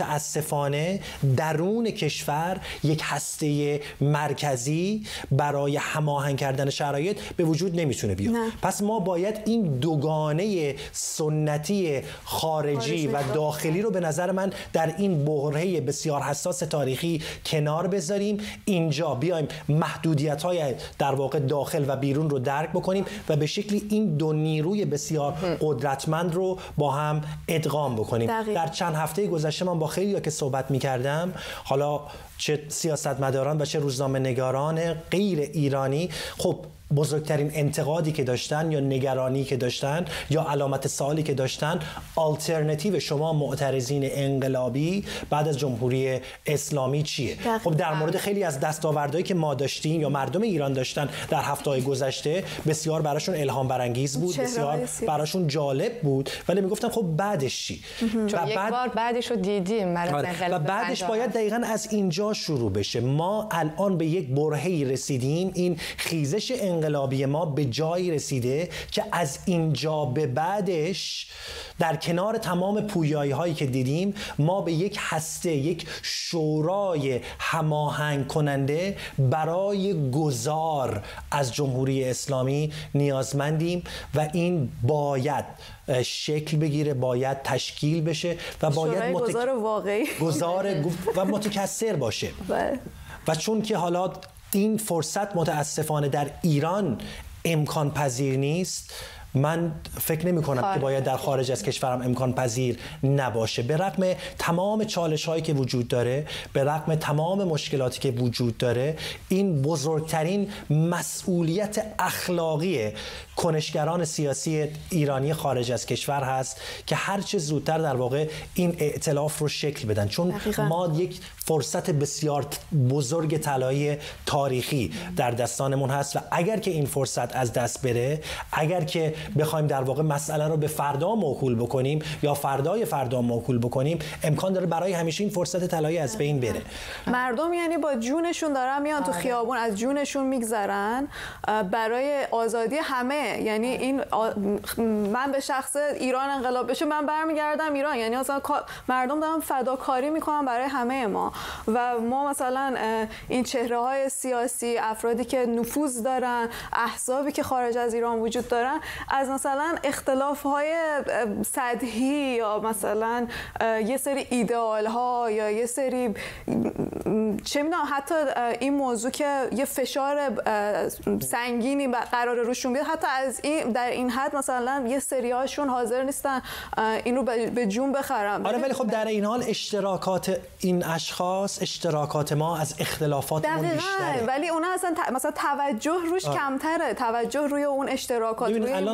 متاسفانه درون کشور یک هسته مرکزی برای هماهنگ کردن شرایط به وجود نمیتونه بیاد. پس ما باید این دوگانه سنتی خارجی و داخلی رو به نظر من در این برهه بسیار حساس تاریخی کنار بذاریم. اینجا بیایم محدودیت‌های در واقع داخل و بیرون رو درک بکنیم و به شکلی این دو نیروی بسیار قدرتمند رو با هم ادغام بکنیم. در چند هفته گذشته من با خیلی‌ها که صحبت می‌کردم، حالا چه سیاستمداران و چه روزنامه‌نگاران غیر ایرانی، خب بزرگترین انتقادی که داشتن یا نگرانی که داشتن یا علامت سوالی که داشتن، آلترناتیو شما معترضین انقلابی بعد از جمهوری اسلامی چیه؟ خب در مورد خیلی از دستاوردهایی که ما داشتیم یا مردم ایران داشتن در هفته‌های گذشته بسیار براشون الهام برانگیز بود، بسیار براشون جالب بود، ولی میگفتن خب بعدش چی؟ و یک بار بعدش رو دیدیم و بعدش باید دقیقاً از اینجا شروع بشه. ما الان به یک برهه‌ای رسیدیم، این خیزش انقلابی ما به جایی رسیده که از اینجا به بعدش در کنار تمام پویایی هایی که دیدیم ما به یک هسته، یک شورای هماهنگ کننده برای گذار از جمهوری اسلامی نیازمندیم و این باید شکل بگیره، باید تشکیل بشه و باید گذار واقعی و متکثر باشه. و چون که حالا این فرصت متاسفانه در ایران امکان پذیر نیست، من فکر نمی کنم که باید در خارج از کشورم امکان پذیر نباشه. به رغم تمام چالش هایی که وجود داره، به رغم تمام مشکلاتی که وجود داره، این بزرگترین مسئولیت اخلاقی کنشگران سیاسی ایرانی خارج از کشور هست که هر چه زودتر در واقع این ائتلاف رو شکل بدن، چون ما یک فرصت بسیار بزرگ طلایی تاریخی در دستانمون هست و اگر که این فرصت از دست بره، اگر که بخوایم در واقع مسئله رو به فردا موکول بکنیم یا فردای فردا موکول بکنیم، امکان داره برای همیشه این فرصت طلایی از بین بره. مردم یعنی با جونشون دارن میان تو خیابون، از جونشون میگذرن برای آزادی همه. یعنی این من به شخص ایران انقلاب بشه من برمیگردم ایران، یعنی اصلا مردم دارن فداکاری میکنن برای همه ما و ما مثلا این چهره های سیاسی، افرادی که نفوذ دارن، احزابی که خارج از ایران وجود دارن، از مثلا اختلاف های سطحی یا مثلا یه سری ایدئال ها یا یه سری چه میدونم حتی این موضوع که یه فشار سنگینی قرار روشون بیاد، حتی از این در این حد مثلا یه سری هاشون حاضر نیستن اینو به جون بخرن. آره ولی خب در این حال اشتراکات این اشخاص، اشتراکات ما از اختلافاتمون بیشتره، ولی اونا اصلا مثلا توجه روش کمتره، توجه روی اون اشتراکات. روی الان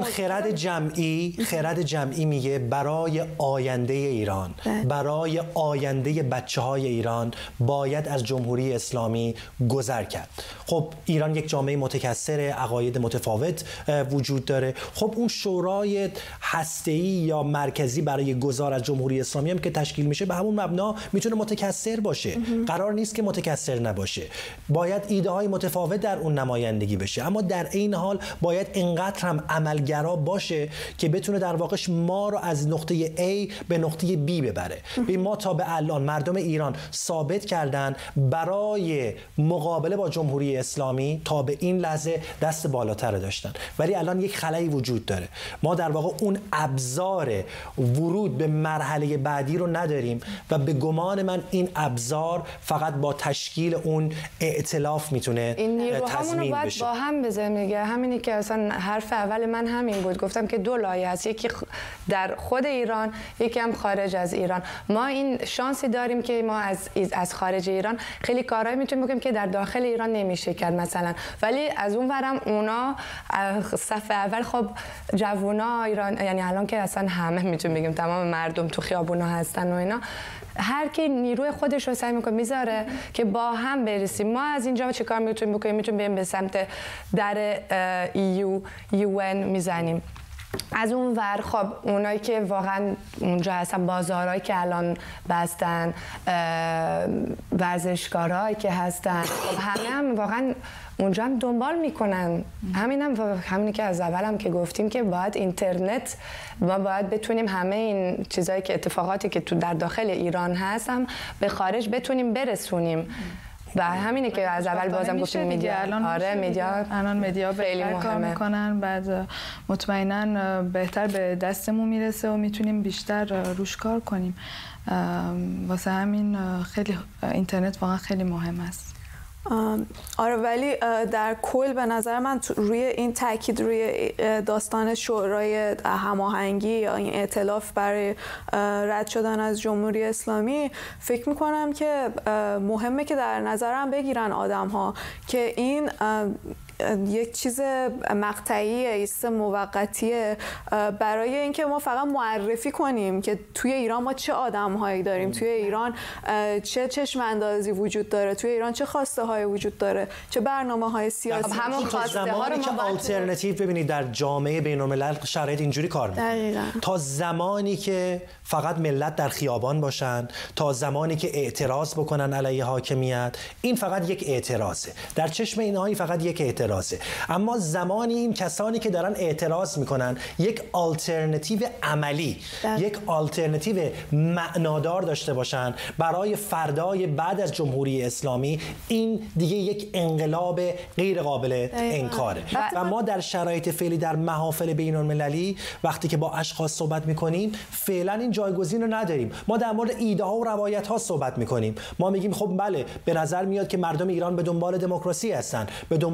خرد جمعی میگه برای آینده ایران، برای آینده بچه‌های ایران باید از جمهوری اسلامی گذر کرد. خب ایران یک جامعه متکثر، عقاید متفاوت وجود داره. خب اون شورای هسته‌ای یا مرکزی برای گذار از جمهوری اسلامی هم که تشکیل میشه به همون مبنا میتونه متکثر باشه. قرار نیست که متکثر نباشه. باید ایده های متفاوت در اون نمایندگی بشه، اما در این حال باید اینقدر هم عملگرا باشه که بتونه در واقع ما رو از نقطه A به نقطه B ببره. به ما تا به الان مردم ایران ثابت کردن برای مقابله با جمهوری اسلامی تا به این لحظه دست بالاتر داشتن، ولی الان یک خلایی وجود داره. ما در واقع اون ابزار ورود به مرحله بعدی رو نداریم و به گمان من این ابزار فقط با تشکیل اون ائتلاف میتونه تضمین بشه. با هم بزنیم دیگه. همینی که اصلا حرف اول من همین بود، گفتم که دو لایه هست، یکی در خود ایران، یکی هم خارج از ایران. ما این شانسی داریم که ما از خارج ایران خیلی کارهایی میتونیم بکنیم که در داخل ایران نمیشه کرد مثلا، ولی از اون ورم اونا صف اول خب جوونا ایران، یعنی الان که اصلا همه میتونیم بگیم تمام مردم تو خیابونا هستن و اینا، هر کی نیروی خودش رو سعی میکنه میذاره که با هم برسیم. ما از اینجا چه کار میتونیم بکنیم؟ میتونیم بریم به سمت در UN میزنیم. از اون ور خب اونایی که واقعا اونجا هستن، بازارهایی که الان بستن، ورزشکارهایی که هستن، خب همه هم واقعا اونجا هم دنبال میکنن. همینی که از اولم که گفتیم که باید اینترنت، ما باید بتونیم همه این چیزایی که اتفاقاتی که تو در داخل ایران هست هم به خارج بتونیم برسونیم. و همینه که از اول بازم گفتیم میدیا. الان مدیا خیلی کار میکنن، بعد مطمئنا بهتر به دستمون میرسه و میتونیم بیشتر روش کار کنیم. واسه همین خیلی اینترنت واقعا خیلی مهم است. آره ولی در کل به نظر من روی این تاکید روی داستان شورای هماهنگی یا این ائتلاف برای رد شدن از جمهوری اسلامی فکر میکنم که مهمه که در نظرم بگیرن آدم‌ها که این یک چیز مقطعیه، یک چیز موقتیه برای اینکه ما فقط معرفی کنیم که توی ایران ما چه آدم‌هایی داریم، توی ایران چه چشم اندازی وجود داره، توی ایران چه خواسته های وجود داره، چه برنامه‌های سیاسی. همون خواسته ها رو ما آلترناتیو ببینید در جامعه بین‌الملل شرایط اینجوری کار می‌کنه. تا زمانی که فقط ملت در خیابان باشن، تا زمانی که اعتراض بکنن علیه حاکمیت، این فقط یک اعتراضه. در چشم اینها فقط یک اعتراضه. اما زمانی این کسانی که دارن اعتراض میکنن یک آلترناتیو عملی، یک آلترناتیو معنادار داشته باشن برای فردای بعد از جمهوری اسلامی، این دیگه یک انقلاب غیر قابل انکاره. و ما در شرایط فعلی در محافل بین‌المللی وقتی که با اشخاص صحبت میکنیم فعلا این جایگزین رو نداریم. ما در مورد ایده ها و روایت ها صحبت میکنیم. ما میگیم خب بله به نظر میاد که مردم ایران به دنبال دموکراسی هستن، به دنبال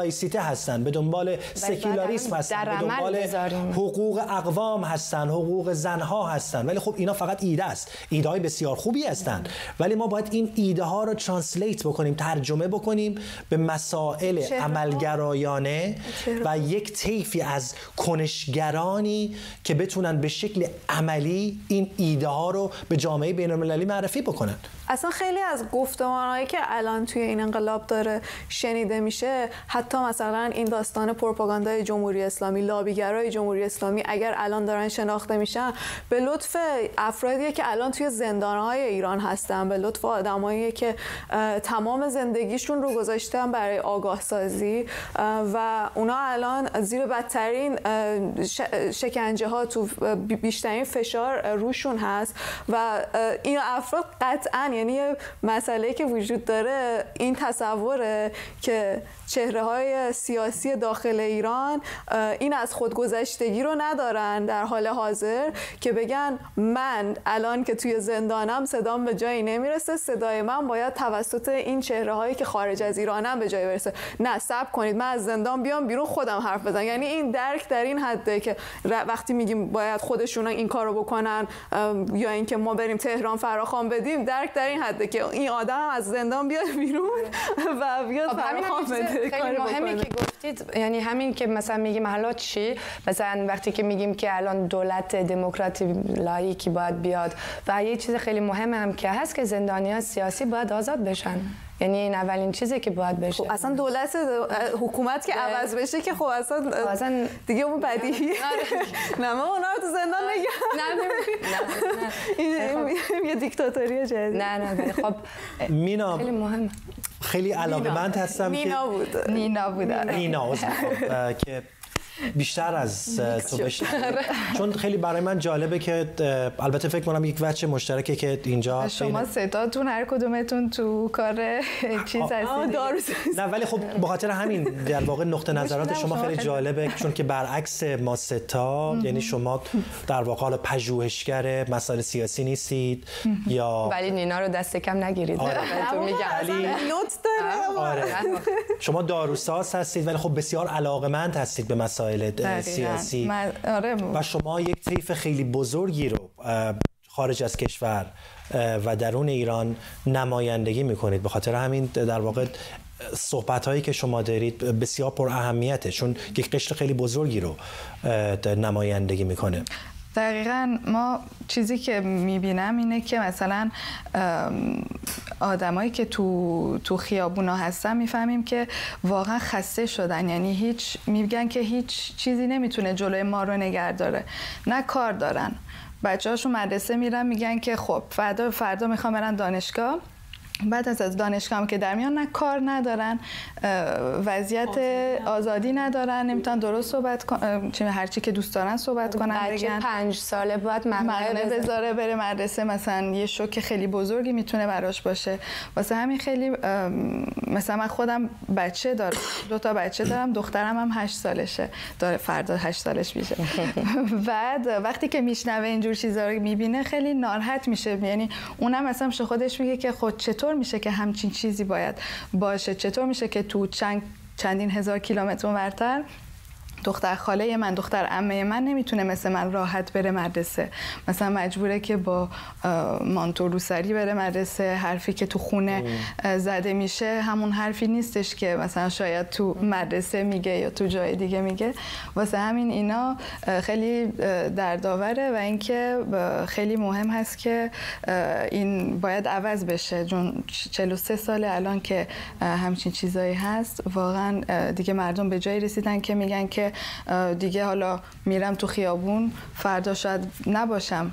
لایسیته هستن، به دنبال سکولاریسم هستن، به دنبال حقوق اقوام هستن، حقوق زنها هستن، ولی خب اینا فقط ایده است. ایده های بسیار خوبی هستن، ولی ما باید این ایده ها رو ترنسلیت بکنیم، ترجمه بکنیم به مسائل عملگرایانه و یک طیفی از کنشگرانی که بتونن به شکل عملی این ایده ها رو به جامعه بین المللی معرفی بکنن. اصلا خیلی از گفتمانهایی که الان توی این انقلاب داره شنیده میشه، حتی مثلا این داستان پروپاگاندای جمهوری اسلامی، لابیگرای جمهوری اسلامی اگر الان دارن شناخته میشن، به لطف افرادیه که الان توی زندانهای ایران هستن، به لطف آدمایی که تمام زندگیشون رو گذاشتن برای آگاه سازی و اونا الان زیر بدترین شکنجه ها، تو بیشترین فشار روشون هست و این افراد قطعا، یعنی مسئله‌ای که وجود داره این تصوره که چهره‌های سیاسی داخل ایران این از خودگذشتگی رو ندارن در حال حاضر که بگن من الان که توی زندانم صدام به جایی نمیرسه، صدای من باید توسط این چهره‌هایی که خارج از ایرانم به جایی برسه. نه، صبر کنید، من از زندان بیام بیرون خودم حرف بزنم. یعنی این درک در این حده که وقتی میگیم باید خودشون این کارو بکنن یا اینکه ما بریم تهران فراخوان بدیم، درک در این حده که این آدم از زندان بیاد بیرون و بیاد فراخوان بده. خیلی مهمه که گفتید، یعنی همین که مثلا میگیم حالا چی، مثلا وقتی که میگیم که الان دولت دموکراتی لاییکی باید بیاد و یه چیز خیلی مهم هم که هست که زندانیان سیاسی باید آزاد بشن. یعنی این اولین چیزی که باید بشه. خب اصلا دولت حکومت که عوض بشه که خب اصلا دیگه اون بدیهیه. نه ما اونا رو تو زندان نگم. نه یه دیکتاتوری جدید. نه خب مینا خیلی مهمه. خیلی علاقه‌مند هستم که نینا بود که بیشتر از تو بشنویم، چون خیلی برای من جالبه که البته فکر کنم یک وجه مشترکه که اینجا شما ستاتون هر کدومتون تو کار چیز هستید. نه ولی خب به خاطر همین در واقع نقطه نظرات شما خیلی جالبه، چون که برعکس ما ستا، یعنی شما در واقع حالا پژوهشگر مسائل سیاسی نیستید یا ولی نینا رو دست کم نگیرید. تو میگم نوت داره. شما داروساز هستید ولی خب بسیار علاقه‌مند هستید به مسائل سیاسی و شما یک طیف خیلی بزرگی رو خارج از کشور و درون ایران نمایندگی میکنید. به خاطر همین در واقع صحبت‌هایی که شما دارید بسیار پر اهمیته، چون یک قشر خیلی بزرگی رو نمایندگی میکنه. دقیقاً ما چیزی که میبینم اینه که مثلا آدمایی که تو خیابونا هستن میفهمیم که واقعا خسته شدن، یعنی میگن که هیچ چیزی نمیتونه جلوی ما رو نگه داره، نه کار دارن، بچه‌هاشون مدرسه میرن میگن که خب فردا میخوام برن دانشگاه، بعد از دانشگاه هم که در میان نه کار ندارن، وضعیت آزادی ندارن، نمیتونن درست صحبت کنن، هر چی که دوست دارن صحبت کنن. بچه 5 ساله باید مقنعه بذاره بره مدرسه، مثلا یه شوک خیلی بزرگی میتونه براش باشه. واسه همین خیلی مثلا من خودم بچه دارم، 2 تا بچه دارم، دخترم هم 8 سالشه داره، فردا 8 سالش میشه. بعد وقتی که میشنوه اینجور چیزا رو میبینه خیلی ناراحت میشه، یعنی اونم مثلا خودش میگه که خود چطور میشه که همچین چیزی باید باشه، چطور میشه که تو چندین هزار کیلومتر اونورتر دختر خاله من، دختر عمه من نمیتونه مثل من راحت بره مدرسه، مثلا مجبوره که با مانتو روسری بره مدرسه، حرفی که تو خونه زده میشه همون حرفی نیستش که مثلا شاید تو مدرسه میگه یا تو جای دیگه میگه. واسه همین اینا خیلی دردآوره و اینکه خیلی مهم هست که این باید عوض بشه، چون 43 ساله الان که همچین چیزایی هست، واقعا دیگه مردم به جایی رسیدن که میگن که دیگه حالا میرم تو خیابون، فردا شاید نباشم،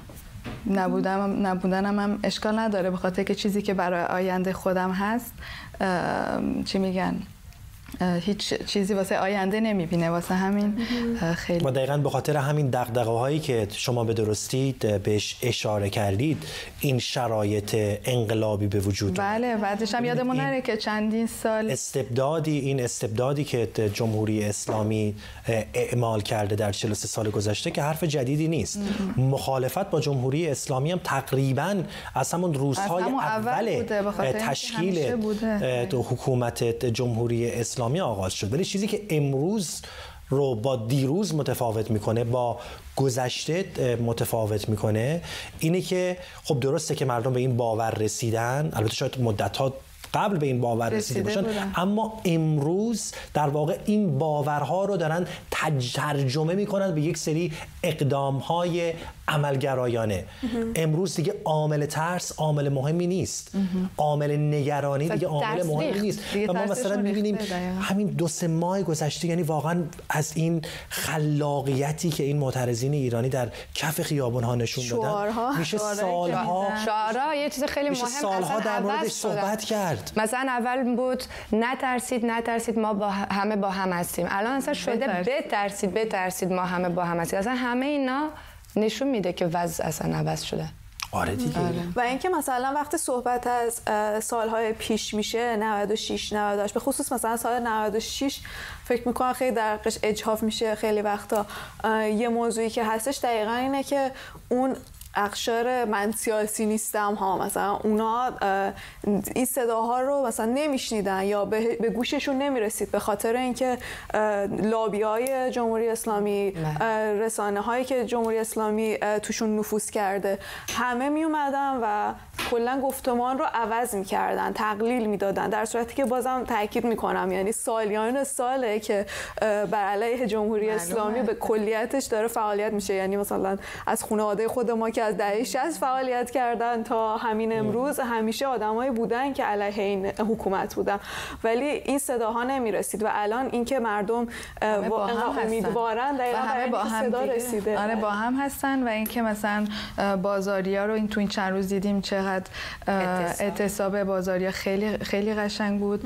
نبودنم هم اشکال نداره، به خاطر که چیزی که برای آینده خودم هست چی میگن، هیچ چیزی واسه آینده نمیبینه. واسه همین خیلی و دقیقاً به خاطر همین دغدغه‌هایی که شما به درستی بهش اشاره کردید، این شرایط انقلابی به وجود بله، بعدش هم یادمون نره که چندین سال این استبدادی که جمهوری اسلامی اعمال کرده در 43 سال گذشته که حرف جدیدی نیست. مخالفت با جمهوری اسلامی هم تقریباً از همون روزهای اول تشکیل حکومت جمهوری اسلامی اسلامی آغاز شد، ولی چیزی که امروز رو با دیروز متفاوت میکنه، با گذشته متفاوت میکنه، اینه که خب درسته که مردم به این باور رسیدن، البته شاید مدت‌ها قبل به این باور رسیده باشن، اما امروز در واقع این باورها رو دارن ترجمه میکنن به یک سری اقدامهای عملگرایانه. امروز دیگه عامل ترس عامل مهمی نیست، عامل نگرانی دیگه عامل مهمی نیست. و ما مثلا میبینیم همین 2-3 ماه گذشته، یعنی واقعا از این خلاقیتی که این معترضین ایرانی در کف خیابون‌ها نشون دادن میشه سالها شعارها یه چیز خیلی مهم سالها در موردش صحبت کرد. مثلا اول بود نترسید ما همه با هم هستیم، الان اصلا شده بترسید ما همه با هم هستیم. اصلا همه اینا نشون میده که وضع اصلا عوض شده. آره دیگه. و اینکه مثلا وقتی صحبت از سالهای پیش میشه 96 98 به خصوص مثلا سال 96 فکر میکنم خیلی درقش اجحاف میشه خیلی وقتا. یه موضوعی که هستش دقیقاً اینه که اون اقشار من سیاسی نیستم ها، مثلا اونا این صداها رو مثلا نمیشنیدن یا به گوششون نمیرسید به خاطر اینکه لابی‌های جمهوری اسلامی، رسانه‌هایی که جمهوری اسلامی توشون نفوذ کرده، همه می اومدن و کلا گفتمان رو عوض می‌کردن، تقلیل میدادن، در صورتی که بازم تاکید میکنم یعنی سالیان ساله که بر علیه جمهوری اسلامی به کلیتش داره فعالیت میشه. یعنی مثلا از خانواده خود ما که از دهه 60 فعالیت کردن تا همین امروز همیشه آدمایی بودن که علیه این حکومت بودن، ولی این صداها نمیرسید. و الان اینکه مردم واقعا امیدوارن دقیقاً همه با هم صدا رسیده. آره با هم هستن. و اینکه مثلا بازاریا رو تو این چند روز دیدیم چقدر اعتصاب بازاریا خیلی قشنگ بود.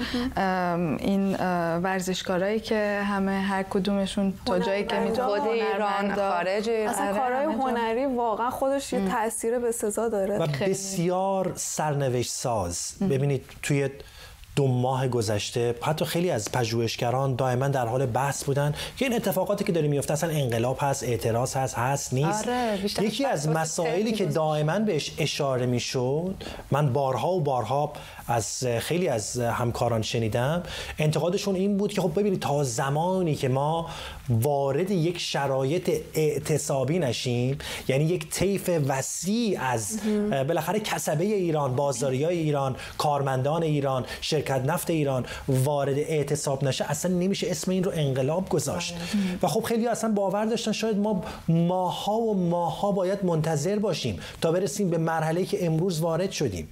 این ورزشکارایی که همه هر کدومشون تا جایی که میتونه ایران خارج اصلا کارهای هنری واقعا خودش یه تاثیر به سزا داره و بسیار سرنوشت ساز. ببینید توی 2 ماه گذشته حتی خیلی از پژوهشگران دائما در حال بحث بودن که این اتفاقاتی که داره میفته اصلا انقلاب هست، اعتراض هست نیست. یکی از مسائلی که دائما بهش اشاره میشد، من بارها و بارها از خیلی از همکاران شنیدم، انتقادشون این بود که خب ببینید تا زمانی که ما وارد یک شرایط اعتصابی نشیم، یعنی یک طیف وسیع از بالاخره کسبه ایران، بازاریای ایران، کارمندان ایران، شرکت نفت ایران وارد اعتصاب نشه، اصلا نمیشه اسم این رو انقلاب گذاشت. و خب خیلی اصلا باور داشتن شاید ما ماها و ماها باید منتظر باشیم تا برسیم به مرحله‌ای که امروز وارد شدیم.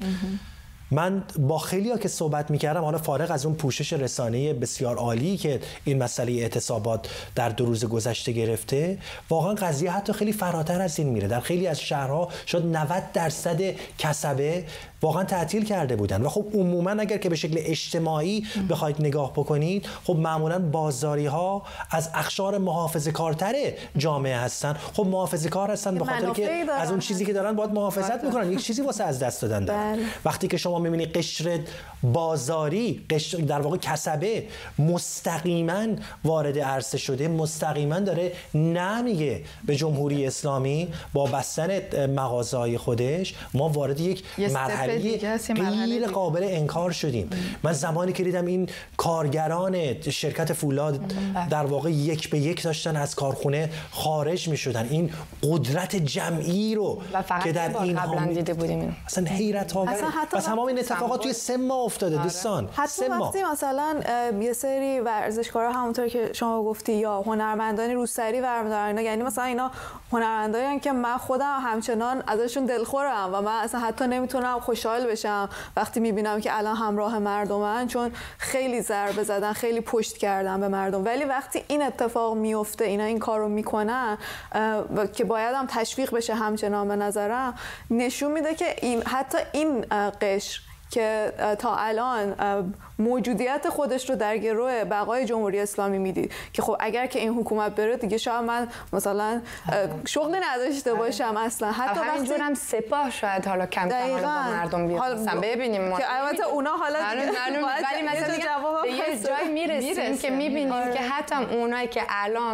من با خیلی‌ها که صحبت می‌کردم، حالا فارغ از اون پوشش رسانه‌ای بسیار عالی که این مسئله اعتصابات در 2 روز گذشته گرفته، واقعا قضیه حتی خیلی فراتر از این میره. در خیلی از شهرها شاید 90% کسبه واقعا تعطیل کرده بودن. و خب عموما اگر که به شکل اجتماعی بخواید نگاه بکنید، خب معمولا بازاری‌ها از اقشار محافظه‌کارتر جامعه هستن. خب محافظه‌کار هستن به خاطر که از اون چیزی که دارن باید محافظت میکنن، یک چیزی واسه از دست دادن دارن. وقتی که شما می‌بینید قشر بازاری، قشر در واقع کسبه مستقیما وارد عرصه شده، مستقیما داره نمیگه به جمهوری اسلامی با بستن مغازه‌های خودش ما وارد یک مرحله غیر قابل انکار شدیم. من زمانی که دیدم این کارگران شرکت فولاد در واقع 1 به 1 داشتن از کارخونه خارج می‌شدن، این قدرت جمعی رو که در این قبلا دیده بودیم، اصلا حیرت آور. و تمام این اتفاقات توی 3 ماه افتاده دوستان. حتی وقتی مثلا یه سری ورزشکارا همونطور که شما گفتی یا هنرمندان روسری برمی‌دارن، یعنی مثلا اینا هنرمندایی که من خودم همچنان ازشون دلخورم و من اصلا حتی نمیتونم خوشحال بشم وقتی میبینم که الان همراه مردمن، چون خیلی ضربه زدن، خیلی پشت کردن به مردم. ولی وقتی این اتفاق میفته، اینا این کارو میکنن که باید هم تشویق بشه، همچنان به نظرم نشون میده که حتی این قشر که تا الان موجودیت خودش رو در گروه بقای جمهوری اسلامی میدید که خب اگر که این حکومت بره دیگه شاید من مثلا شغلی نداشته باشم اصلا. حتی همینجور هم سپاه شاید حالا کم کم حالا با مردم بیاد مثلا ببینیم که البته اونا حالا ولی مثلا به یه جای میرسیم که میبینیم که حتی اونایی که الان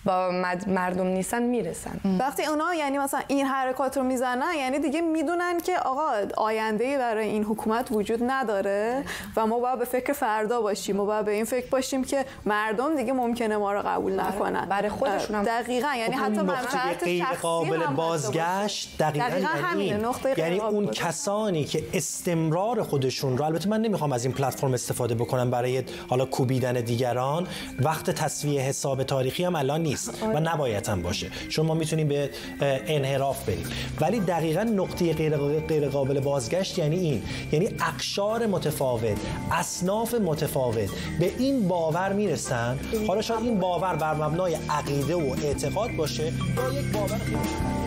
با مردم نیستن میرسن. وقتی اونا یعنی مثلا این حرکات رو میزنن یعنی دیگه میدونن که آقا آینده‌ای برای این حکومت وجود نداره و ما باید به فکر فردا باشیم، ما باید به این فکر باشیم که مردم دیگه ممکنه ما رو قبول نکنن. برای خودشون هم دقیقاً یعنی حتی منفعت غیر شخصی قابل هم بازگشت دقیقاً همینه، نقطه یعنی اون کسانی که استمرار خودشون رو، البته من نمیخوام از این پلتفرم استفاده بکنم برای حالا کوبیدن دیگران، وقت تسویه حساب تاریخی هم الان نیست و نباید هم باشه، چون ما میتونیم به انحراف بریم. ولی دقیقاً نقطه غیر قابل بازگشت یعنی این، یعنی اقشار متفاوت، اصناف متفاوت به این باور میرسن. حالا شاید این باور بر مبنای عقیده و اعتقاد باشه یا یک باور